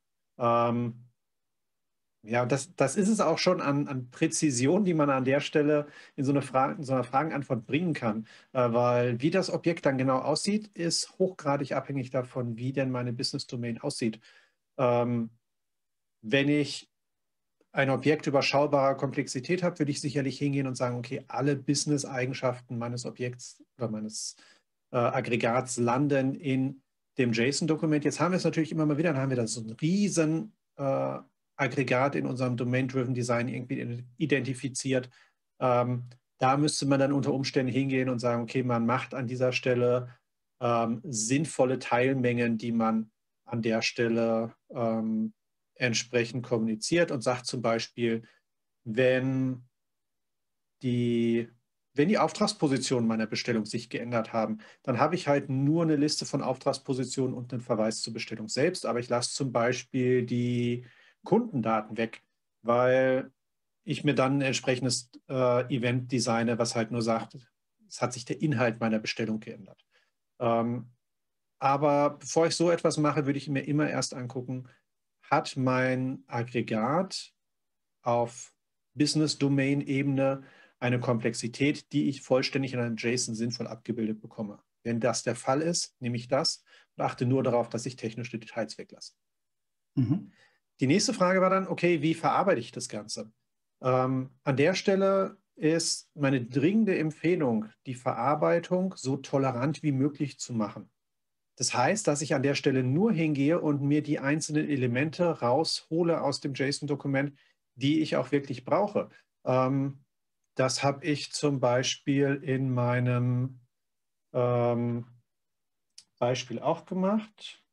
Speaker 2: Ja, das ist es auch schon an Präzision, die man an der Stelle in so einer Fragenantwort bringen kann. Weil wie das Objekt dann genau aussieht, ist hochgradig abhängig davon, wie denn meine Business Domain aussieht. Ähm, Wenn ich ein Objekt überschaubarer Komplexität habe, würde ich sicherlich hingehen und sagen, okay, alle Business-Eigenschaften meines Objekts oder meines Aggregats landen in dem JSON-Dokument. Jetzt haben wir es natürlich immer mal wieder, dann haben wir da so einen riesen Aggregat in unserem Domain-Driven Design irgendwie identifiziert. Da müsste man dann unter Umständen hingehen und sagen, okay, man macht an dieser Stelle sinnvolle Teilmengen, die man an der Stelle entsprechend kommuniziert und sagt zum Beispiel, wenn die, wenn die Auftragspositionen meiner Bestellung sich geändert haben, dann habe ich halt nur eine Liste von Auftragspositionen und einen Verweis zur Bestellung selbst, aber ich lasse zum Beispiel die Kundendaten weg, weil ich mir dann ein entsprechendes Event designe, was halt nur sagt, es hat sich der Inhalt meiner Bestellung geändert. Ähm, aber bevor ich so etwas mache, würde ich mir immer erst angucken, hat mein Aggregat auf Business-Domain-Ebene eine Komplexität, die ich vollständig in einem JSON sinnvoll abgebildet bekomme. Wenn das der Fall ist, nehme ich das und achte nur darauf, dass ich technische Details weglasse.
Speaker 1: Mhm.
Speaker 2: Die nächste Frage war dann, okay, wie verarbeite ich das Ganze? An der Stelle ist meine dringende Empfehlung, die Verarbeitung so tolerant wie möglich zu machen. Das heißt, dass ich an der Stelle nur hingehe und mir die einzelnen Elemente raushole aus dem JSON-Dokument, die ich auch wirklich brauche. Das habe ich zum Beispiel in meinem ähm, Beispiel auch gemacht.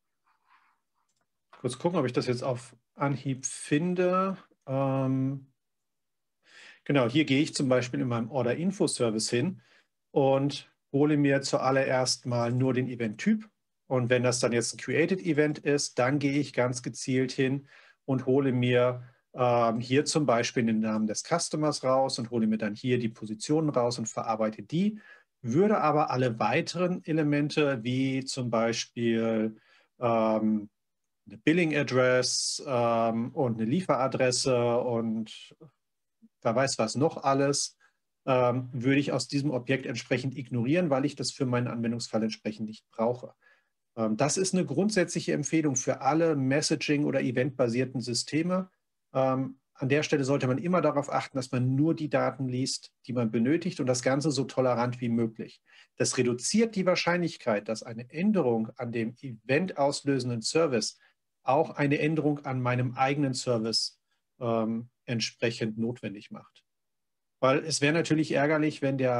Speaker 2: Kurz gucken, ob ich das jetzt auf Anhieb finde. Genau, hier gehe ich zum Beispiel in meinem Order-Info-Service hin und hole mir zuallererst mal nur den Event-Typ. Und wenn das dann jetzt ein Created Event ist, dann gehe ich ganz gezielt hin und hole mir hier zum Beispiel den Namen des Customers raus und hole mir dann hier die Positionen raus und verarbeite die. Würde aber alle weiteren Elemente, wie zum Beispiel eine Billing Address und eine Lieferadresse und wer weiß was noch alles, würde ich aus diesem Objekt entsprechend ignorieren, weil ich das für meinen Anwendungsfall entsprechend nicht brauche. Das ist eine grundsätzliche Empfehlung für alle Messaging- oder eventbasierten Systeme. An der Stelle sollte man immer darauf achten, dass man nur die Daten liest, die man benötigt und das Ganze so tolerant wie möglich. Das reduziert die Wahrscheinlichkeit, dass eine Änderung an dem eventauslösenden Service auch eine Änderung an meinem eigenen Service entsprechend notwendig macht. Weil es wäre natürlich ärgerlich, wenn der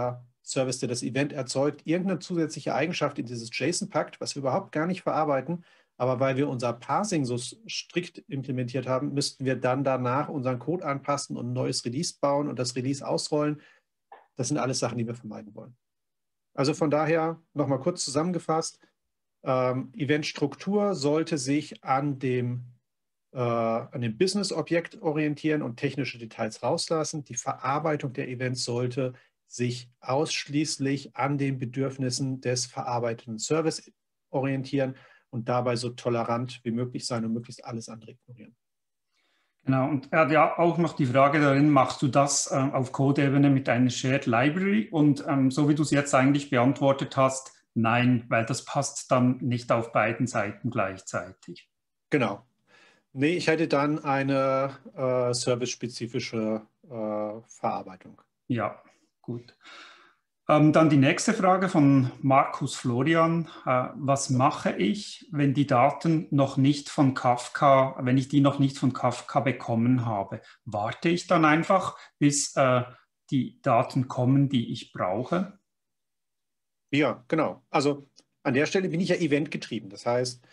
Speaker 2: Service, der das Event erzeugt, irgendeine zusätzliche Eigenschaft in dieses JSON packt, was wir überhaupt gar nicht verarbeiten, aber weil wir unser Parsing so strikt implementiert haben, müssten wir dann danach unseren Code anpassen und ein neues Release bauen und das Release ausrollen. Das sind alles Sachen, die wir vermeiden wollen. Also von daher nochmal kurz zusammengefasst, Eventstruktur sollte sich an dem Business-Objekt orientieren und technische Details rauslassen. Die Verarbeitung der Events sollte sich ausschließlich an den Bedürfnissen des verarbeitenden Service orientieren und dabei so tolerant wie möglich sein und möglichst alles andere ignorieren.
Speaker 1: Genau, und er hat ja auch noch die Frage darin, machst du das auf Code-Ebene mit einer Shared Library? Und so wie du es jetzt eigentlich beantwortet hast, nein, weil das passt dann nicht auf beiden Seiten gleichzeitig.
Speaker 2: Genau. Nee, ich hätte dann eine service-spezifische Verarbeitung.
Speaker 1: Ja, gut. Dann die nächste Frage von Markus Florian. Was mache ich, wenn die Daten noch nicht von Kafka, wenn ich die noch nicht von Kafka bekommen habe? Warte ich dann einfach, bis die Daten kommen, die ich brauche?
Speaker 2: Ja, genau. Also an der Stelle bin ich ja eventgetrieben. Das heißt,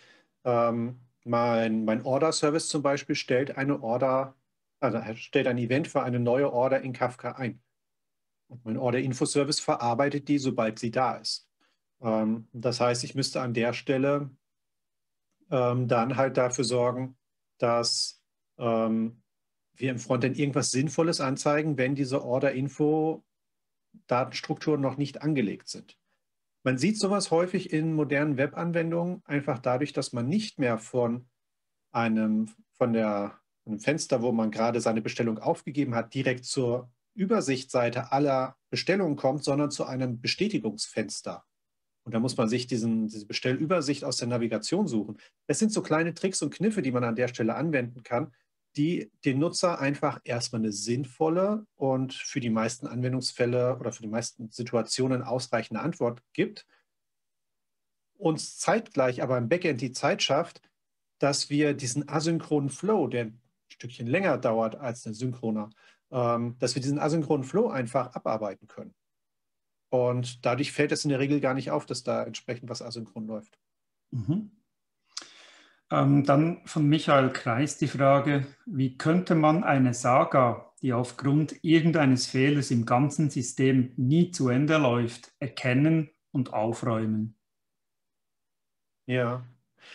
Speaker 2: mein Order-Service zum Beispiel stellt eine Order, also stellt ein Event für eine neue Order in Kafka ein. Und mein Order-Info-Service verarbeitet die, sobald sie da ist. Das heißt, ich müsste an der Stelle dann halt dafür sorgen, dass wir im Frontend irgendwas Sinnvolles anzeigen, wenn diese Order-Info-Datenstrukturen noch nicht angelegt sind. Man sieht sowas häufig in modernen Webanwendungen, einfach dadurch, dass man nicht mehr von einem Fenster, wo man gerade seine Bestellung aufgegeben hat, direkt zur Übersichtsseite aller Bestellungen kommt, sondern zu einem Bestätigungsfenster. Und da muss man sich diese Bestellübersicht aus der Navigation suchen. Das sind so kleine Tricks und Kniffe, die man an der Stelle anwenden kann, die den Nutzer einfach erstmal eine sinnvolle und für die meisten Anwendungsfälle oder für die meisten Situationen ausreichende Antwort gibt, uns zeitgleich aber im Backend die Zeit schafft, dass wir diesen asynchronen Flow, der ein Stückchen länger dauert als ein synchroner, dass wir diesen asynchronen Flow einfach abarbeiten können. Und dadurch fällt es in der Regel gar nicht auf, dass da entsprechend was asynchron läuft.
Speaker 1: Mhm. Dann von Michael Kreis die Frage, wie könnte man eine Saga, die aufgrund irgendeines Fehlers im ganzen System nie zu Ende läuft, erkennen und aufräumen?
Speaker 2: Ja.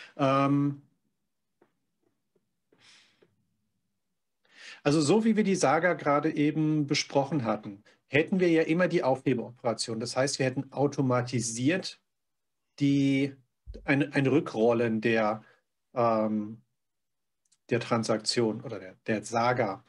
Speaker 2: Also so wie wir die Saga gerade eben besprochen hatten, hätten wir ja immer die Aufhebeoperation. Das heißt, wir hätten automatisiert ein Rückrollen der Transaktion oder der Saga.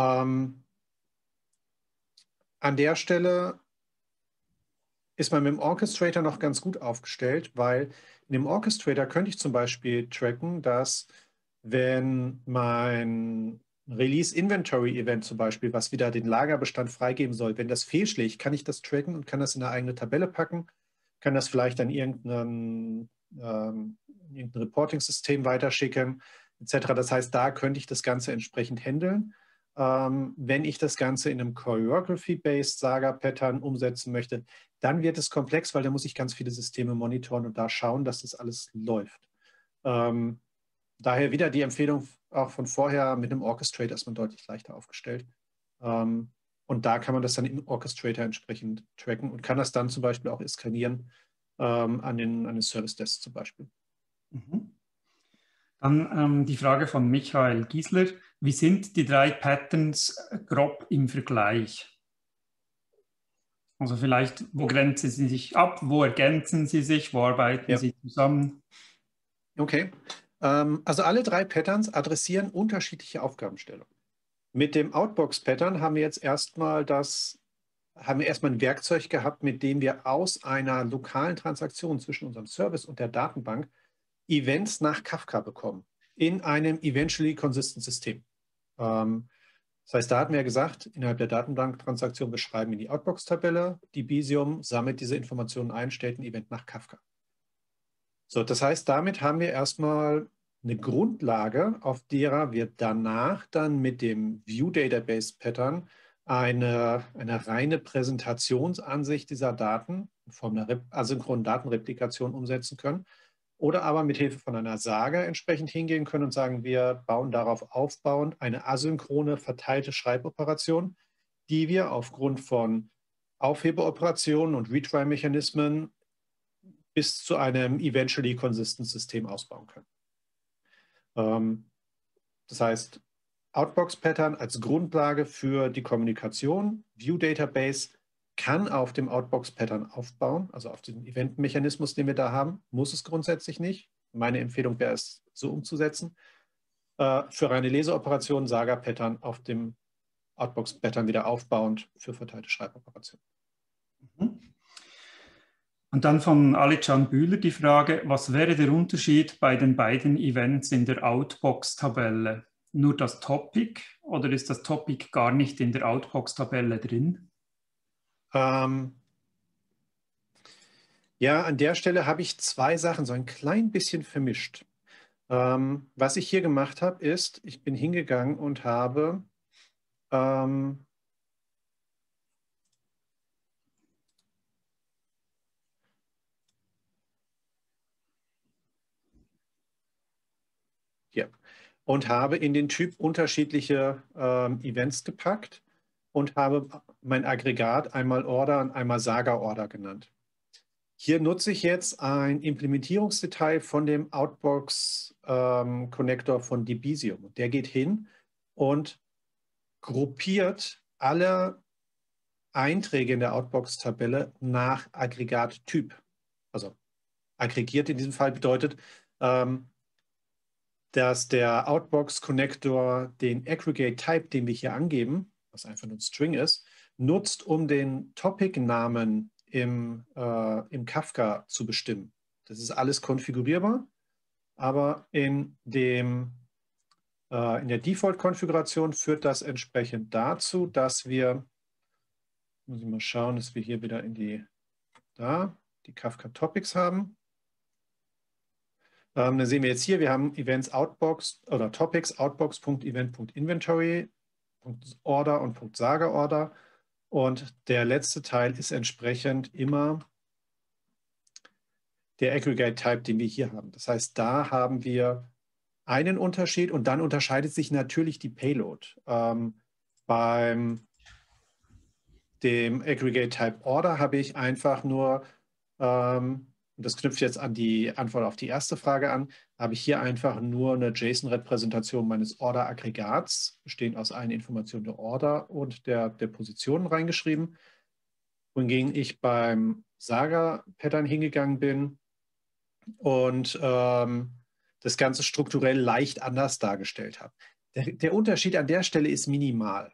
Speaker 2: An der Stelle ist man mit dem Orchestrator noch ganz gut aufgestellt, weil in dem Orchestrator könnte ich zum Beispiel tracken, dass wenn mein Release Inventory Event zum Beispiel, was wieder den Lagerbestand freigeben soll, wenn das fehlschlägt, kann ich das tracken und kann das in eine eigene Tabelle packen, kann das vielleicht an irgendein Reporting-System weiterschicken, etc. Das heißt, da könnte ich das Ganze entsprechend handeln. Wenn ich das Ganze in einem Choreography-based Saga-Pattern umsetzen möchte, dann wird es komplex, weil da muss ich ganz viele Systeme monitoren und da schauen, dass das alles läuft. Daher wieder die Empfehlung auch von vorher, mit einem Orchestrator ist man deutlich leichter aufgestellt. Und da kann man das dann im Orchestrator entsprechend tracken und kann das dann zum Beispiel auch eskalieren an den Service Desk zum Beispiel.
Speaker 1: Mhm. Dann die Frage von Michael Giesler. Wie sind die drei Patterns grob im Vergleich? Also vielleicht, wo grenzen sie sich ab, wo ergänzen sie sich, wo arbeiten sie zusammen?
Speaker 2: Okay. Also alle drei Patterns adressieren unterschiedliche Aufgabenstellungen. Mit dem Outbox-Pattern haben wir jetzt erstmal ein Werkzeug gehabt, mit dem wir aus einer lokalen Transaktion zwischen unserem Service und der Datenbank Events nach Kafka bekommen in einem eventually consistent System. Das heißt, da hatten wir ja gesagt, innerhalb der Datenbank-Transaktion, wir schreiben in die Outbox-Tabelle, die Bisium sammelt diese Informationen ein, stellt ein Event nach Kafka. So, das heißt, damit haben wir erstmal eine Grundlage, auf derer wir danach dann mit dem View Database Pattern eine reine Präsentationsansicht dieser Daten in Form einer asynchronen Datenreplikation umsetzen können. Oder aber mit Hilfe von einer Saga entsprechend hingehen können und sagen, wir bauen darauf aufbauend eine asynchrone verteilte Schreiboperation, die wir aufgrund von Aufhebeoperationen und Retry-Mechanismen bis zu einem eventually consistent System ausbauen können. Das heißt, Outbox-Pattern als Grundlage für die Kommunikation. View-Database kann auf dem Outbox-Pattern aufbauen, also auf den Event-Mechanismus, den wir da haben. Muss es grundsätzlich nicht. Meine Empfehlung wäre es, so umzusetzen. Für reine Leseoperationen Saga-Pattern auf dem Outbox-Pattern wieder aufbauend für verteilte Schreiboperationen.
Speaker 1: Und dann von Alican Bühler die Frage, was wäre der Unterschied bei den beiden Events in der Outbox-Tabelle? Nur das Topic oder ist das Topic gar nicht in der Outbox-Tabelle drin?
Speaker 2: Ja, an der Stelle habe ich zwei Sachen so ein klein bisschen vermischt. Was ich hier gemacht habe, ist, ich bin hingegangen und habe hier und habe in den Typ unterschiedliche Events gepackt und habe mein Aggregat einmal Order und einmal Saga-Order genannt. Hier nutze ich jetzt ein Implementierungsdetail von dem Outbox-Connector von Debezium. Der geht hin und gruppiert alle Einträge in der Outbox-Tabelle nach Aggregattyp. Also aggregiert in diesem Fall bedeutet, dass der Outbox-Connector den Aggregate-Type, den wir hier angeben, was einfach nur ein String ist, nutzt, um den Topic-Namen im Kafka zu bestimmen. Das ist alles konfigurierbar, aber in der Default-Konfiguration führt das entsprechend dazu, dass wir, muss ich mal schauen, dass wir hier wieder in die Kafka Topics haben. Dann sehen wir jetzt hier, wir haben Events Outbox oder Topics Outbox.event.inventory, Order und Saga Order. Und der letzte Teil ist entsprechend immer der Aggregate Type, den wir hier haben. Das heißt, da haben wir einen Unterschied und dann unterscheidet sich natürlich die Payload. Beim dem Aggregate Type Order habe ich einfach nur und das knüpft jetzt an die Antwort auf die erste Frage an, habe ich hier einfach nur eine JSON-Repräsentation meines Order-Aggregats, bestehend aus allen Informationen der Order und der Positionen reingeschrieben. Wohingegen ich beim Saga-Pattern hingegangen bin und das Ganze strukturell leicht anders dargestellt habe. Der Unterschied an der Stelle ist minimal.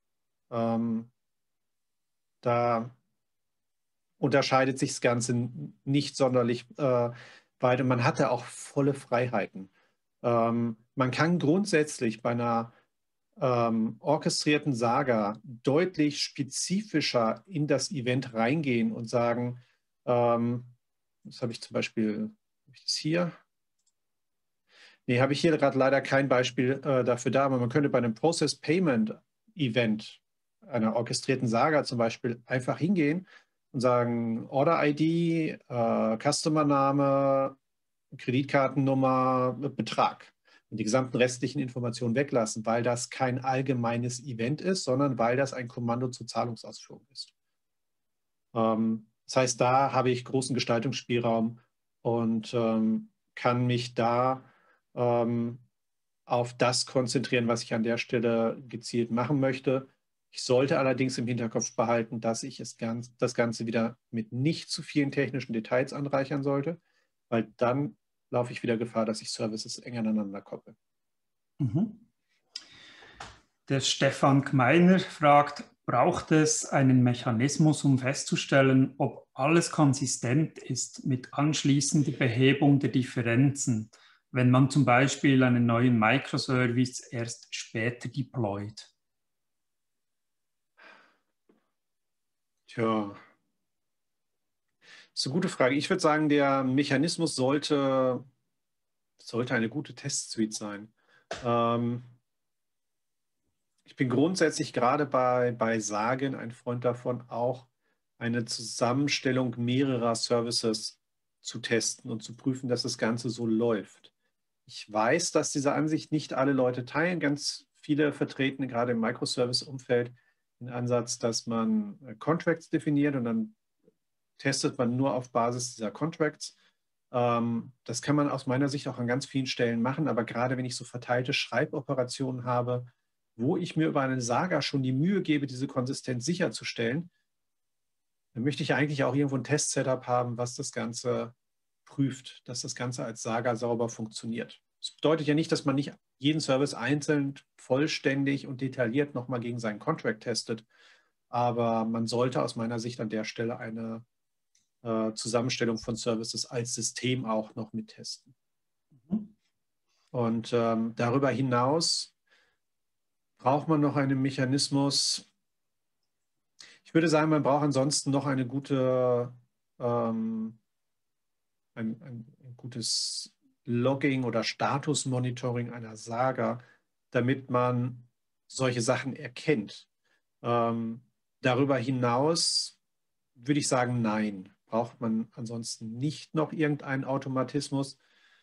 Speaker 2: Da unterscheidet sich das Ganze nicht sonderlich weit und man hatte auch volle Freiheiten. Man kann grundsätzlich bei einer orchestrierten Saga deutlich spezifischer in das Event reingehen und sagen, das habe ich zum Beispiel, habe ich das hier? Nee, habe ich hier gerade leider kein Beispiel dafür da, aber man könnte bei einem Process Payment Event einer orchestrierten Saga zum Beispiel einfach hingehen und sagen Order-ID, Customer-Name, Kreditkartennummer, Betrag und die gesamten restlichen Informationen weglassen, weil das kein allgemeines Event ist, sondern weil das ein Kommando zur Zahlungsausführung ist. Das heißt, da habe ich großen Gestaltungsspielraum und kann mich da auf das konzentrieren, was ich an der Stelle gezielt machen möchte. Ich sollte allerdings im Hinterkopf behalten, dass ich das Ganze wieder mit nicht zu vielen technischen Details anreichern sollte, weil dann laufe ich wieder Gefahr, dass ich Services eng aneinander koppel.
Speaker 1: Mhm. Der Stefan Gmeiner fragt, braucht es einen Mechanismus, um festzustellen, ob alles konsistent ist mit anschließender Behebung der Differenzen, wenn man zum Beispiel einen neuen Microservice erst später deployt?
Speaker 2: Tja, das ist eine gute Frage. Ich würde sagen, der Mechanismus sollte eine gute Testsuite sein. Ich bin grundsätzlich gerade bei Sagen ein Freund davon, auch eine Zusammenstellung mehrerer Services zu testen und zu prüfen, dass das Ganze so läuft. Ich weiß, dass diese Ansicht nicht alle Leute teilen. Ganz viele vertreten gerade im Microservice-Umfeld den Ansatz, dass man Contracts definiert und dann testet man nur auf Basis dieser Contracts. Das kann man aus meiner Sicht auch an ganz vielen Stellen machen, aber gerade wenn ich so verteilte Schreiboperationen habe, wo ich mir über eine Saga schon die Mühe gebe, diese Konsistenz sicherzustellen, dann möchte ich eigentlich auch irgendwo ein Test-Setup haben, was das Ganze prüft, dass das Ganze als Saga sauber funktioniert. Das bedeutet ja nicht, dass man nicht jeden Service einzeln vollständig und detailliert nochmal gegen seinen Contract testet, aber man sollte aus meiner Sicht an der Stelle eine Zusammenstellung von Services als System auch noch mittesten. Und darüber hinaus braucht man noch einen Mechanismus. Ich würde sagen, man braucht ansonsten noch eine gute, ein gutes Logging oder Statusmonitoring einer Saga, damit man solche Sachen erkennt. Darüber hinaus würde ich sagen, nein, braucht man ansonsten nicht noch irgendeinen Automatismus,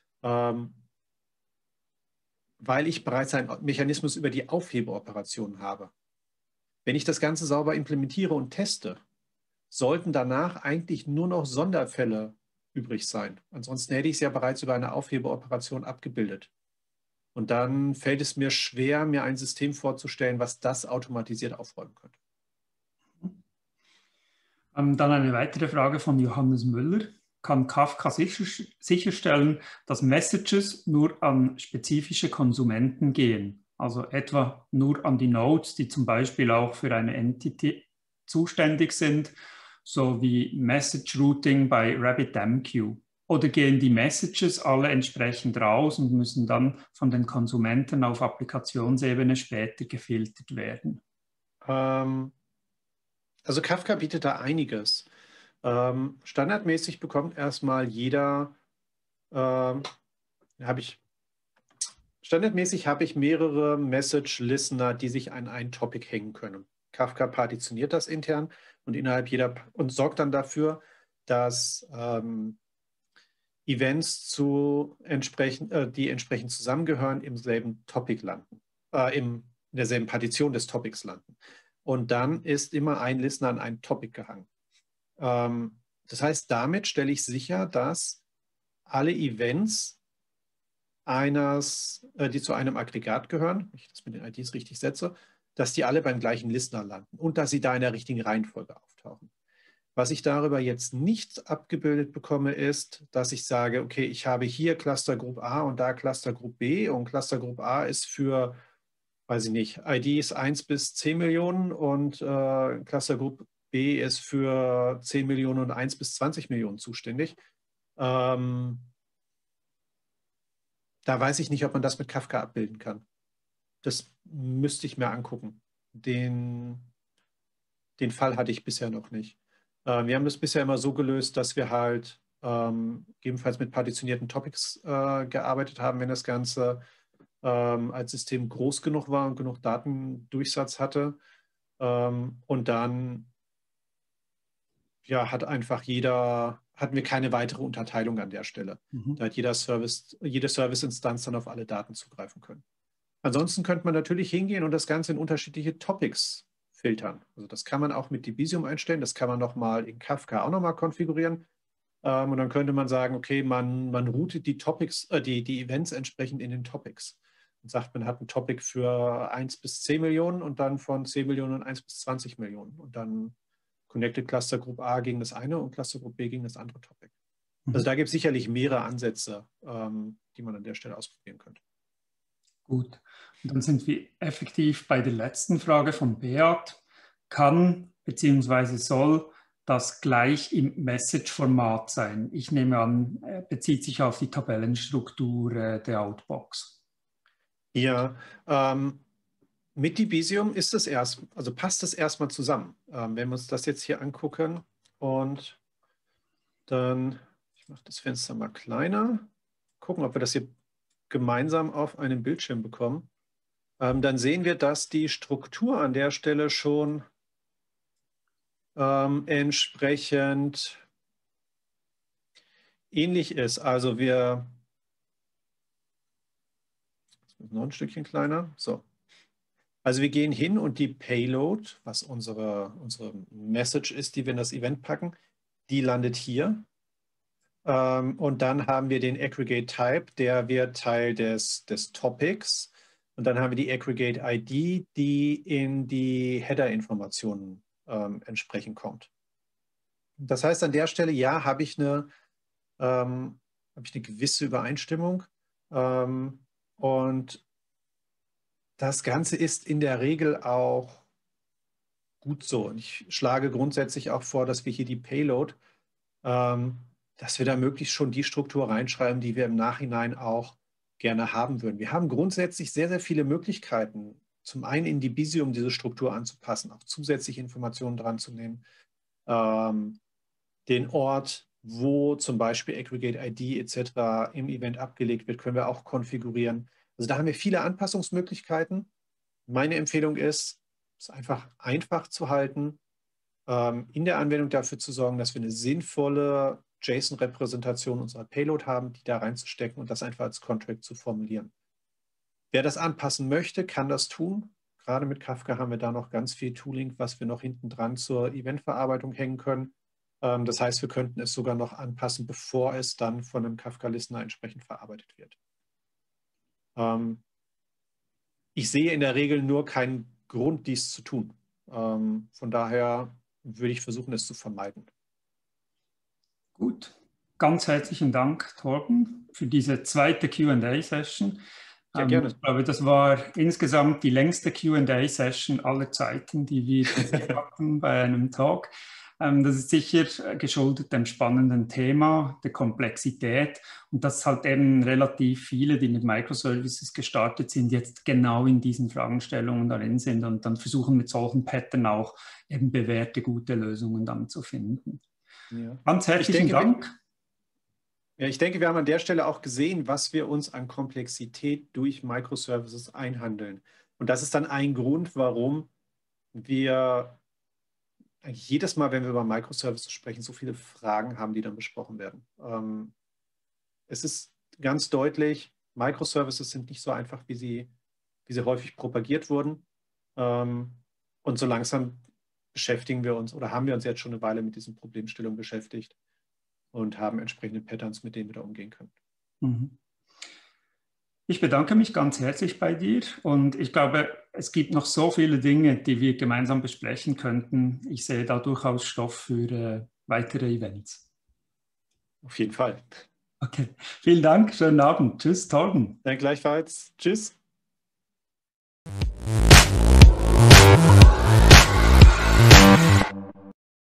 Speaker 2: weil ich bereits einen Mechanismus über die Aufhebeoperation habe. Wenn ich das Ganze sauber implementiere und teste, sollten danach eigentlich nur noch Sonderfälle übrig sein. Ansonsten hätte ich es ja bereits über eine Aufhebeoperation abgebildet. Und dann fällt es mir schwer, mir ein System vorzustellen, was das automatisiert aufräumen könnte.
Speaker 1: Dann eine weitere Frage von Johannes Müller. Kann Kafka sicherstellen, dass Messages nur an spezifische Konsumenten gehen? Also etwa nur an die Nodes, die zum Beispiel auch für eine Entity zuständig sind, so wie Message Routing bei RabbitMQ. Oder gehen die Messages alle entsprechend raus und müssen dann von den Konsumenten auf Applikationsebene später gefiltert werden?
Speaker 2: Also Kafka bietet da einiges. Standardmäßig bekommt erstmal jeder, standardmäßig habe ich mehrere Message-Listener, die sich an ein Topic hängen können. Kafka partitioniert das intern und innerhalb jeder und sorgt dann dafür, dass Events die entsprechend zusammengehören, im selben Topic landen, in derselben Partition des Topics landen. Und dann ist immer ein Listener an ein Topic gehangen. Das heißt, damit stelle ich sicher, dass alle Events die zu einem Aggregat gehören, wenn ich das mit den IDs richtig setze, dass die alle beim gleichen Listener landen und dass sie da in der richtigen Reihenfolge auftauchen. Was ich darüber jetzt nicht abgebildet bekomme, ist, dass ich sage, okay, ich habe hier Cluster Group A und da Cluster Group B und Cluster Group A ist für, weiß ich nicht, IDs 1 bis 10 Millionen und Cluster Group B ist für 10 Millionen und 1 bis 20 Millionen zuständig. Da weiß ich nicht, ob man das mit Kafka abbilden kann. Das müsste ich mir angucken. Den Fall hatte ich bisher noch nicht. Wir haben das bisher immer so gelöst, dass wir halt gegebenenfalls mit partitionierten Topics gearbeitet haben, wenn das Ganze als System groß genug war und genug Datendurchsatz hatte. Und dann ja, hatten wir keine weitere Unterteilung an der Stelle. Da hat jede Service-Instanz dann auf alle Daten zugreifen können. Ansonsten könnte man natürlich hingehen und das Ganze in unterschiedliche Topics filtern. Also das kann man auch mit Debezium einstellen, das kann man nochmal in Kafka auch nochmal konfigurieren. Und dann könnte man sagen, okay, man routet die Topics, die Events entsprechend in den Topics. Und sagt, man hat ein Topic für 1 bis 10 Millionen und dann von 10 Millionen 1 bis 20 Millionen. Und dann Connected Cluster Group A gegen das eine und Cluster Group B gegen das andere Topic. Also da gibt es sicherlich mehrere Ansätze, die man an der Stelle ausprobieren könnte.
Speaker 1: Gut, und dann sind wir effektiv bei der letzten Frage von Beat. Kann bzw. soll das gleich im Message-Format sein? Ich nehme an, bezieht sich auf die Tabellenstruktur der Outbox.
Speaker 2: Ja, mit Debezium passt das erstmal zusammen. Wenn wir uns das jetzt hier angucken und dann, ich mache das Fenster mal kleiner, gucken, ob wir das hier gemeinsam auf einem Bildschirm bekommen. dann sehen wir, dass die Struktur an der Stelle schon entsprechend ähnlich ist. Also wir, noch ein Stückchen kleiner, so. Also wir gehen hin und die Payload, was unsere Message ist, die wir in das Event packen, die landet hier. Und dann haben wir den Aggregate Type, der wird Teil des Topics. Und dann haben wir die Aggregate ID, die in die Header-Informationen entsprechend kommt. Das heißt, an der Stelle, ja, habe ich eine gewisse Übereinstimmung. Und das Ganze ist in der Regel auch gut so. Und ich schlage grundsätzlich auch vor, dass wir hier die Payload, dass wir da möglichst schon die Struktur reinschreiben, die wir im Nachhinein auch gerne haben würden. Wir haben grundsätzlich sehr, sehr viele Möglichkeiten, zum einen in Debezium diese Struktur anzupassen, auch zusätzliche Informationen dran zu nehmen, den Ort, wo zum Beispiel Aggregate ID etc. im Event abgelegt wird, können wir auch konfigurieren. Also da haben wir viele Anpassungsmöglichkeiten. Meine Empfehlung ist, es einfach zu halten, in der Anwendung dafür zu sorgen, dass wir eine sinnvolle JSON-Repräsentation unserer Payload haben, die da reinzustecken und das einfach als Contract zu formulieren. Wer das anpassen möchte, kann das tun. Gerade mit Kafka haben wir da noch ganz viel Tooling, was wir noch hinten dran zur Eventverarbeitung hängen können. Das heißt, wir könnten es sogar noch anpassen, bevor es dann von einem Kafka-Listener entsprechend verarbeitet wird. Ich sehe in der Regel nur keinen Grund, dies zu tun. Von daher würde ich versuchen, es zu vermeiden.
Speaker 1: Gut, ganz herzlichen Dank, Torben, für diese zweite Q&A-Session.
Speaker 2: Ja, gerne.
Speaker 1: Ich glaube, das war insgesamt die längste Q&A-Session aller Zeiten, die wir hatten bei einem Talk. Das ist sicher geschuldet dem spannenden Thema, der Komplexität und dass halt eben relativ viele, die mit Microservices gestartet sind, jetzt genau in diesen Fragestellungen darin sind und dann versuchen mit solchen Pattern auch eben bewährte, gute Lösungen dann zu finden.
Speaker 2: Ja.
Speaker 1: Ganz herzlichen Dank.
Speaker 2: Ich denke, wir haben an der Stelle auch gesehen, was wir uns an Komplexität durch Microservices einhandeln. Und das ist dann ein Grund, warum wir eigentlich jedes Mal, wenn wir über Microservices sprechen, so viele Fragen haben, die dann besprochen werden. Es ist ganz deutlich, Microservices sind nicht so einfach, wie sie häufig propagiert wurden. Und so langsam beschäftigen wir uns oder haben wir uns jetzt schon eine Weile mit diesen Problemstellungen beschäftigt und haben entsprechende Patterns, mit denen wir da umgehen können.
Speaker 1: Mhm. Ich bedanke mich ganz herzlich bei dir und ich glaube, es gibt noch so viele Dinge, die wir gemeinsam besprechen könnten. Ich sehe da durchaus Stoff für weitere Events.
Speaker 2: Auf jeden Fall.
Speaker 1: Okay, vielen Dank, schönen Abend. Tschüss, Torben.
Speaker 2: Dann gleichfalls. Tschüss.